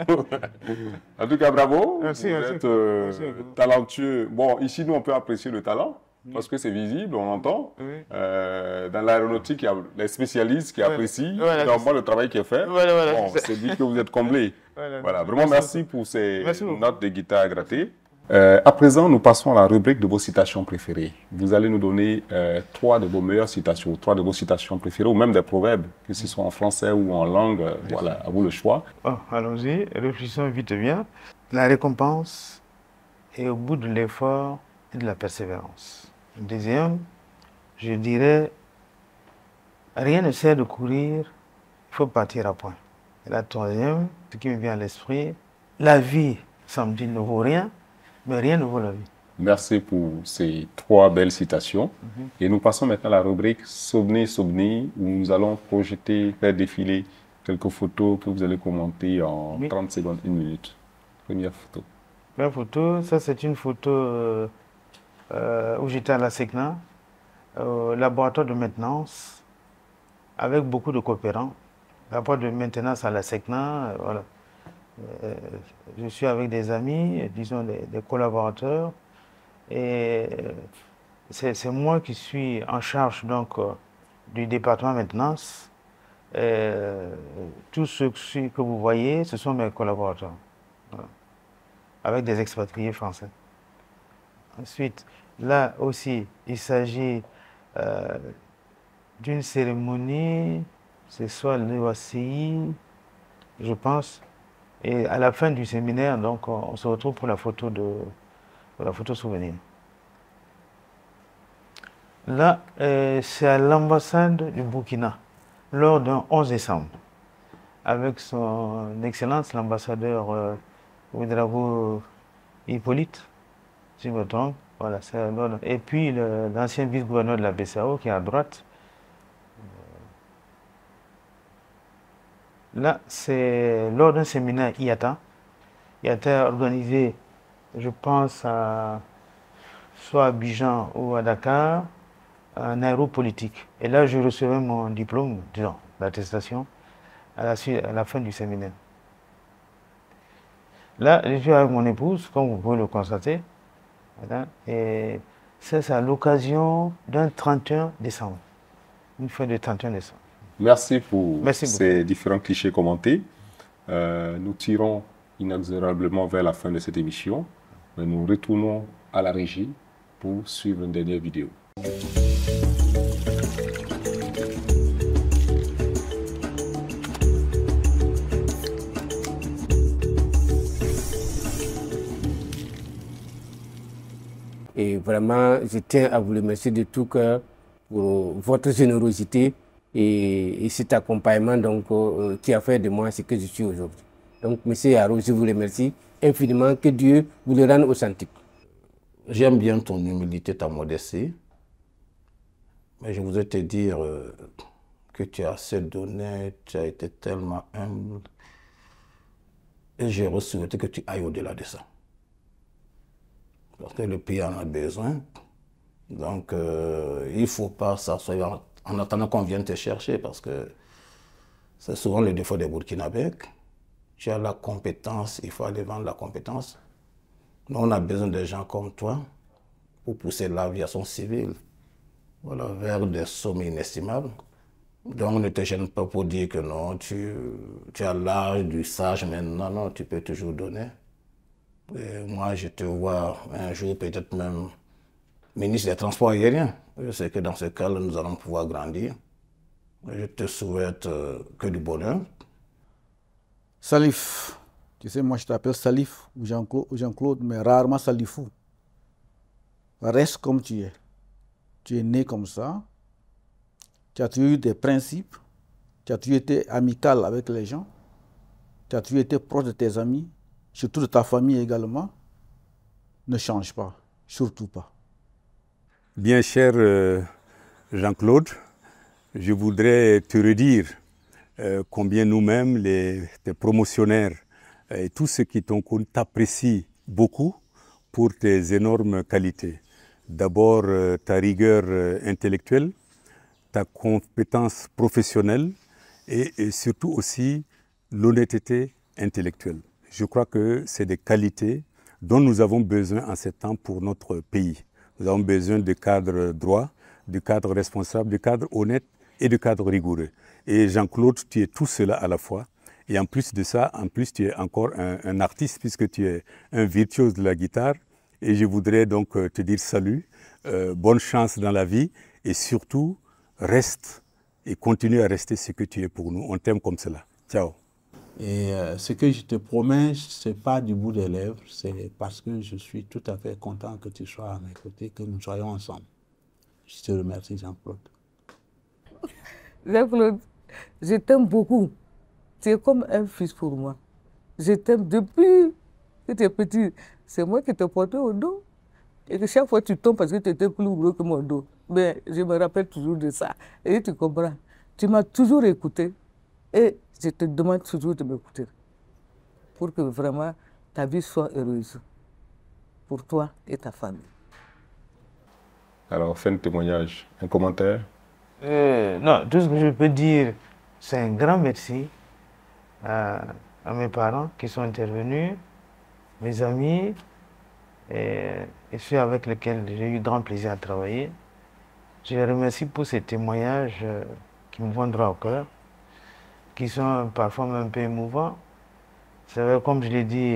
en tout cas, bravo. Merci, vous merci. êtes Merci. talentueux. Bon, ici, nous, on peut apprécier le talent. Parce que c'est visible, on l'entend. Oui. Dans l'aéronautique, il y a les spécialistes qui apprécient Voilà, normalement le travail qui est fait. Voilà, Bon, c'est ça. c'est dit que vous êtes comblé. Voilà, vraiment merci pour ces Merci beaucoup. notes de guitare à gratter. À présent, nous passons à la rubrique de vos citations préférées. Vous allez nous donner 3 de vos meilleures citations, 3 de vos citations préférées, ou même des proverbes, que ce soit en français ou en langue. Voilà, à vous le choix. Oh, allons-y, réfléchissons vite bien. La récompense est au bout de l'effort et de la persévérance. Deuxième, je dirais, rien ne sert de courir, il faut partir à point. Et la troisième, ce qui me vient à l'esprit, la vie, semble-t-il, ne vaut rien, mais rien ne vaut la vie. Merci pour ces 3 belles citations. Et nous passons maintenant à la rubrique Souvenirs, où nous allons projeter, faire défiler quelques photos que vous allez commenter en 30 secondes, 1 minute. Première photo. La photo, ça c'est une photo où j'étais à la SECNA, au laboratoire de maintenance, avec beaucoup de coopérants. Laboratoire de maintenance à la SECNA, voilà. Je suis avec des amis, disons des collaborateurs, et c'est moi qui suis en charge donc du département maintenance. Tous ceux que vous voyez, ce sont mes collaborateurs, voilà, avec des expatriés français. Ensuite, là aussi, il s'agit d'une cérémonie, c'est soit l'EOCI, je pense, et à la fin du séminaire, donc, on se retrouve pour la photo souvenir. Là, c'est à l'ambassade du Burkina, lors d'un 11 décembre, avec son Excellence l'ambassadeur Ouedraogo Hippolyte, si je me trompe. Voilà, et puis l'ancien vice-gouverneur de la BCAO qui est à droite. Là, c'est lors d'un séminaire IATA. IATA a organisé, je pense, soit à Abidjan ou à Dakar, un aéropolitique. Et là, je recevais mon diplôme, disons, l'attestation, à la fin du séminaire. Là, je suis avec mon épouse, comme vous pouvez le constater. Voilà, et c'est à l'occasion d'un 31 décembre. Une fête de 31 décembre. Merci pour Merci ces différents clichés commentés. Nous tirons inexorablement vers la fin de cette émission, mais nous retournons à la régie pour suivre une dernière vidéo. Et vraiment, je tiens à vous remercier de tout cœur pour votre générosité et cet accompagnement donc, qui a fait de moi ce que je suis aujourd'hui. Donc, M. Yaro, je vous remercie infiniment. Que Dieu vous le rende authentique. J'aime bien ton humilité, ta modestie. Mais je voudrais te dire que tu as assez donné, tu as été tellement humble. Et j'aurais souhaité que tu ailles au-delà de ça. Parce que le pays en a besoin. Donc, il ne faut pas s'asseoir en attendant qu'on vienne te chercher, parce que c'est souvent le défaut des Burkinabés. Tu as la compétence, il faut aller vendre la compétence. Nous, on a besoin de gens comme toi pour pousser l'aviation civile, voilà, vers des sommets inestimables. Donc, ne te gêne pas pour dire que non, tu as l'âge du sage maintenant, non, tu peux toujours donner. Et moi, je te vois un jour peut-être même ministre des Transports aériens. Je sais que dans ce cas-là, nous allons pouvoir grandir. Je te souhaite que du bonheur. Salif, tu sais, moi je t'appelle Salif ou Jean-Claude, mais rarement Salifou. Reste comme tu es. Tu es né comme ça. Tu as toujours eu des principes. Tu as toujours été amical avec les gens. Tu as toujours été proche de tes amis, surtout de ta famille également. Ne change pas, surtout pas. Bien cher Jean-Claude, je voudrais te redire combien nous-mêmes, tes promotionnaires et tous ceux qui t'ont connu t'apprécient beaucoup pour tes énormes qualités. D'abord, ta rigueur intellectuelle, ta compétence professionnelle et surtout aussi l'honnêteté intellectuelle. Je crois que c'est des qualités dont nous avons besoin en ce temps pour notre pays. Nous avons besoin de cadres droits, de cadres responsables, de cadres honnêtes et de cadres rigoureux. Et Jean-Claude, tu es tout cela à la fois. Et en plus de ça, tu es encore un artiste puisque tu es un virtuose de la guitare. Et je voudrais donc te dire salut, bonne chance dans la vie et surtout, reste et continue à rester ce que tu es pour nous. On t'aime comme cela. Ciao. Et ce que je te promets, ce n'est pas du bout des lèvres, c'est parce que je suis tout à fait content que tu sois à mes côtés, que nous soyons ensemble. Je te remercie, Jean-Claude. Jean-Claude, je t'aime beaucoup. Tu es comme un fils pour moi. Je t'aime depuis que tu es petit. C'est moi qui te portais au dos. Et que chaque fois tu tombes parce que tu étais plus gros que mon dos. Mais je me rappelle toujours de ça. Et tu comprends. Tu m'as toujours écouté. Et je te demande toujours de m'écouter. Pour que vraiment ta vie soit heureuse. Pour toi et ta famille. Alors, fin de témoignage, un commentaire? Non, tout ce que je peux dire, c'est un grand merci à mes parents qui sont intervenus, mes amis, et ceux avec lesquels j'ai eu grand plaisir à travailler. Je les remercie pour ces témoignages qui me vont droit au cœur, qui sont parfois même un peu émouvants. C'est vrai, comme je l'ai dit,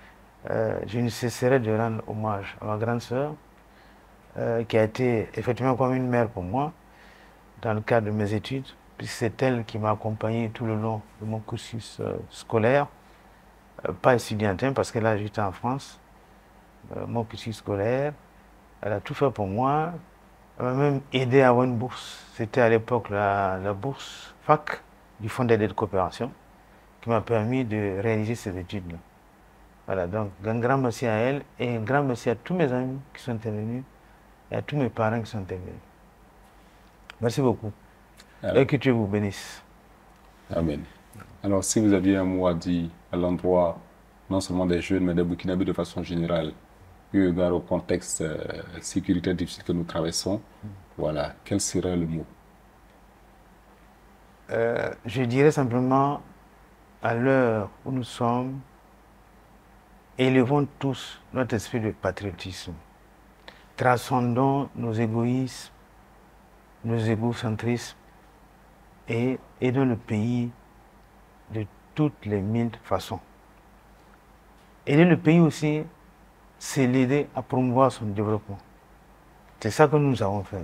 je ne cesserai de rendre hommage à ma grande sœur, qui a été effectivement comme une mère pour moi, dans le cadre de mes études, puisque c'est elle qui m'a accompagné tout le long de mon cursus scolaire, pas étudiantin, parce que là j'étais en France, mon cursus scolaire, elle a tout fait pour moi, elle m'a même aidé à avoir une bourse, c'était à l'époque la bourse FAC du Fonds d'aide et de coopération, qui m'a permis de réaliser ces études-là. Voilà, donc un grand merci à elle et un grand merci à tous mes amis qui sont intervenus et à tous mes parents qui sont intervenus. Merci beaucoup. Et que Dieu vous bénisse. Amen. Alors, si vous aviez un mot à dire à l'endroit non seulement des jeunes, mais des Burkinabés de façon générale, eu égard au contexte sécuritaire difficile que nous traversons, voilà, quel serait le mot? Je dirais simplement, à l'heure où nous sommes, élevons tous notre esprit de patriotisme. Transcendons nos égoïsmes, nos égocentrismes et aidons le pays de toutes les 1000 façons. Aider le pays aussi, c'est l'aider à promouvoir son développement. C'est ça que nous avons fait.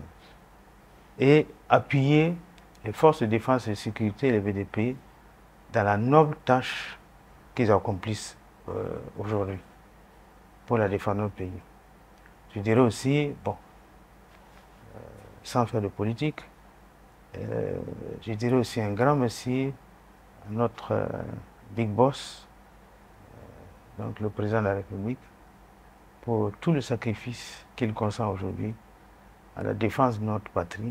Et appuyer les forces de défense et de sécurité, les VDP, dans la noble tâche qu'ils accomplissent aujourd'hui pour la défense de notre pays. Je dirais aussi, bon, sans faire de politique, je dirais aussi un grand merci à notre big boss, donc le président de la République, pour tout le sacrifice qu'il consent aujourd'hui à la défense de notre patrie,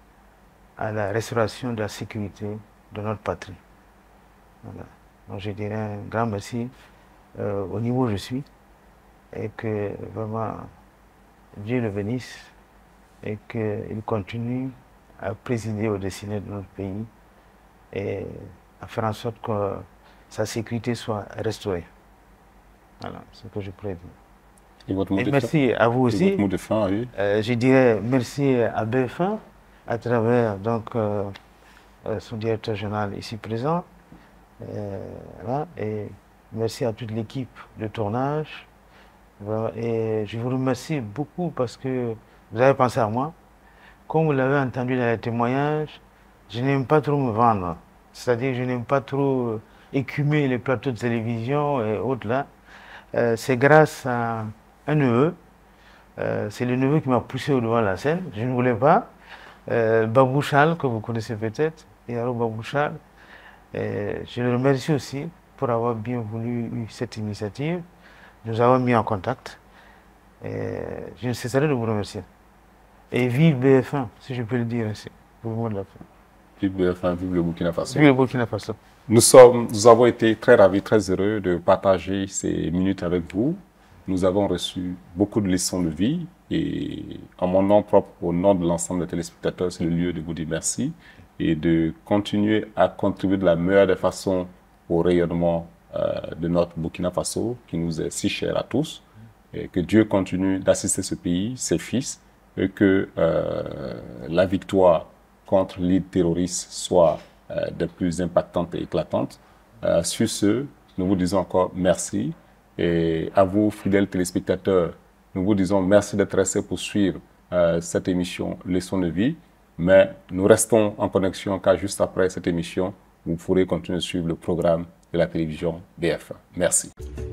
à la restauration de la sécurité de notre patrie. Voilà. Donc je dirais un grand merci au niveau où je suis et que vraiment Dieu le bénisse et qu'il continue à présider au destiné de notre pays et à faire en sorte que sa sécurité soit restaurée. Voilà, c'est ce que je pourrais dire. Et merci à vous aussi. Votre mot de fin, oui. Je dirais merci à BF1 à travers donc, son directeur général ici présent. Voilà, et merci à toute l'équipe de tournage. Voilà, et je vous remercie beaucoup parce que vous avez pensé à moi. Comme vous l'avez entendu dans les témoignages, je n'aime pas trop me vendre. C'est-à-dire que je n'aime pas trop écumer les plateaux de télévision et autres là. C'est grâce à un neveu. C'est le neveu qui m'a poussé au devant de la scène. Je ne voulais pas. Babou Chal, que vous connaissez peut-être, Yaro Babou Chal. Je le remercie aussi pour avoir bien voulu cette initiative. Nous avons mis en contact. Je ne cesserai de vous remercier. Et vive BF1, si je peux le dire ainsi, pour le mot de la fin. Vive BF1, vive le Burkina Faso. Vive le Burkina Faso. Nous avons été très ravis, très heureux de partager ces minutes avec vous. Nous avons reçu beaucoup de leçons de vie et en mon nom propre, au nom de l'ensemble des téléspectateurs, c'est le lieu de vous dire merci et de continuer à contribuer de la meilleure des façons au rayonnement de notre Burkina Faso, qui nous est si cher à tous. Et que Dieu continue d'assister ce pays, ses fils, et que la victoire contre l'île terroriste soit des plus impactantes et éclatantes. Sur ce, nous vous disons encore merci. Et à vous, fidèles téléspectateurs, nous vous disons merci d'être restés pour suivre cette émission Leçons de vie. Mais nous restons en connexion car juste après cette émission, vous pourrez continuer à suivre le programme de la télévision BF1. Merci.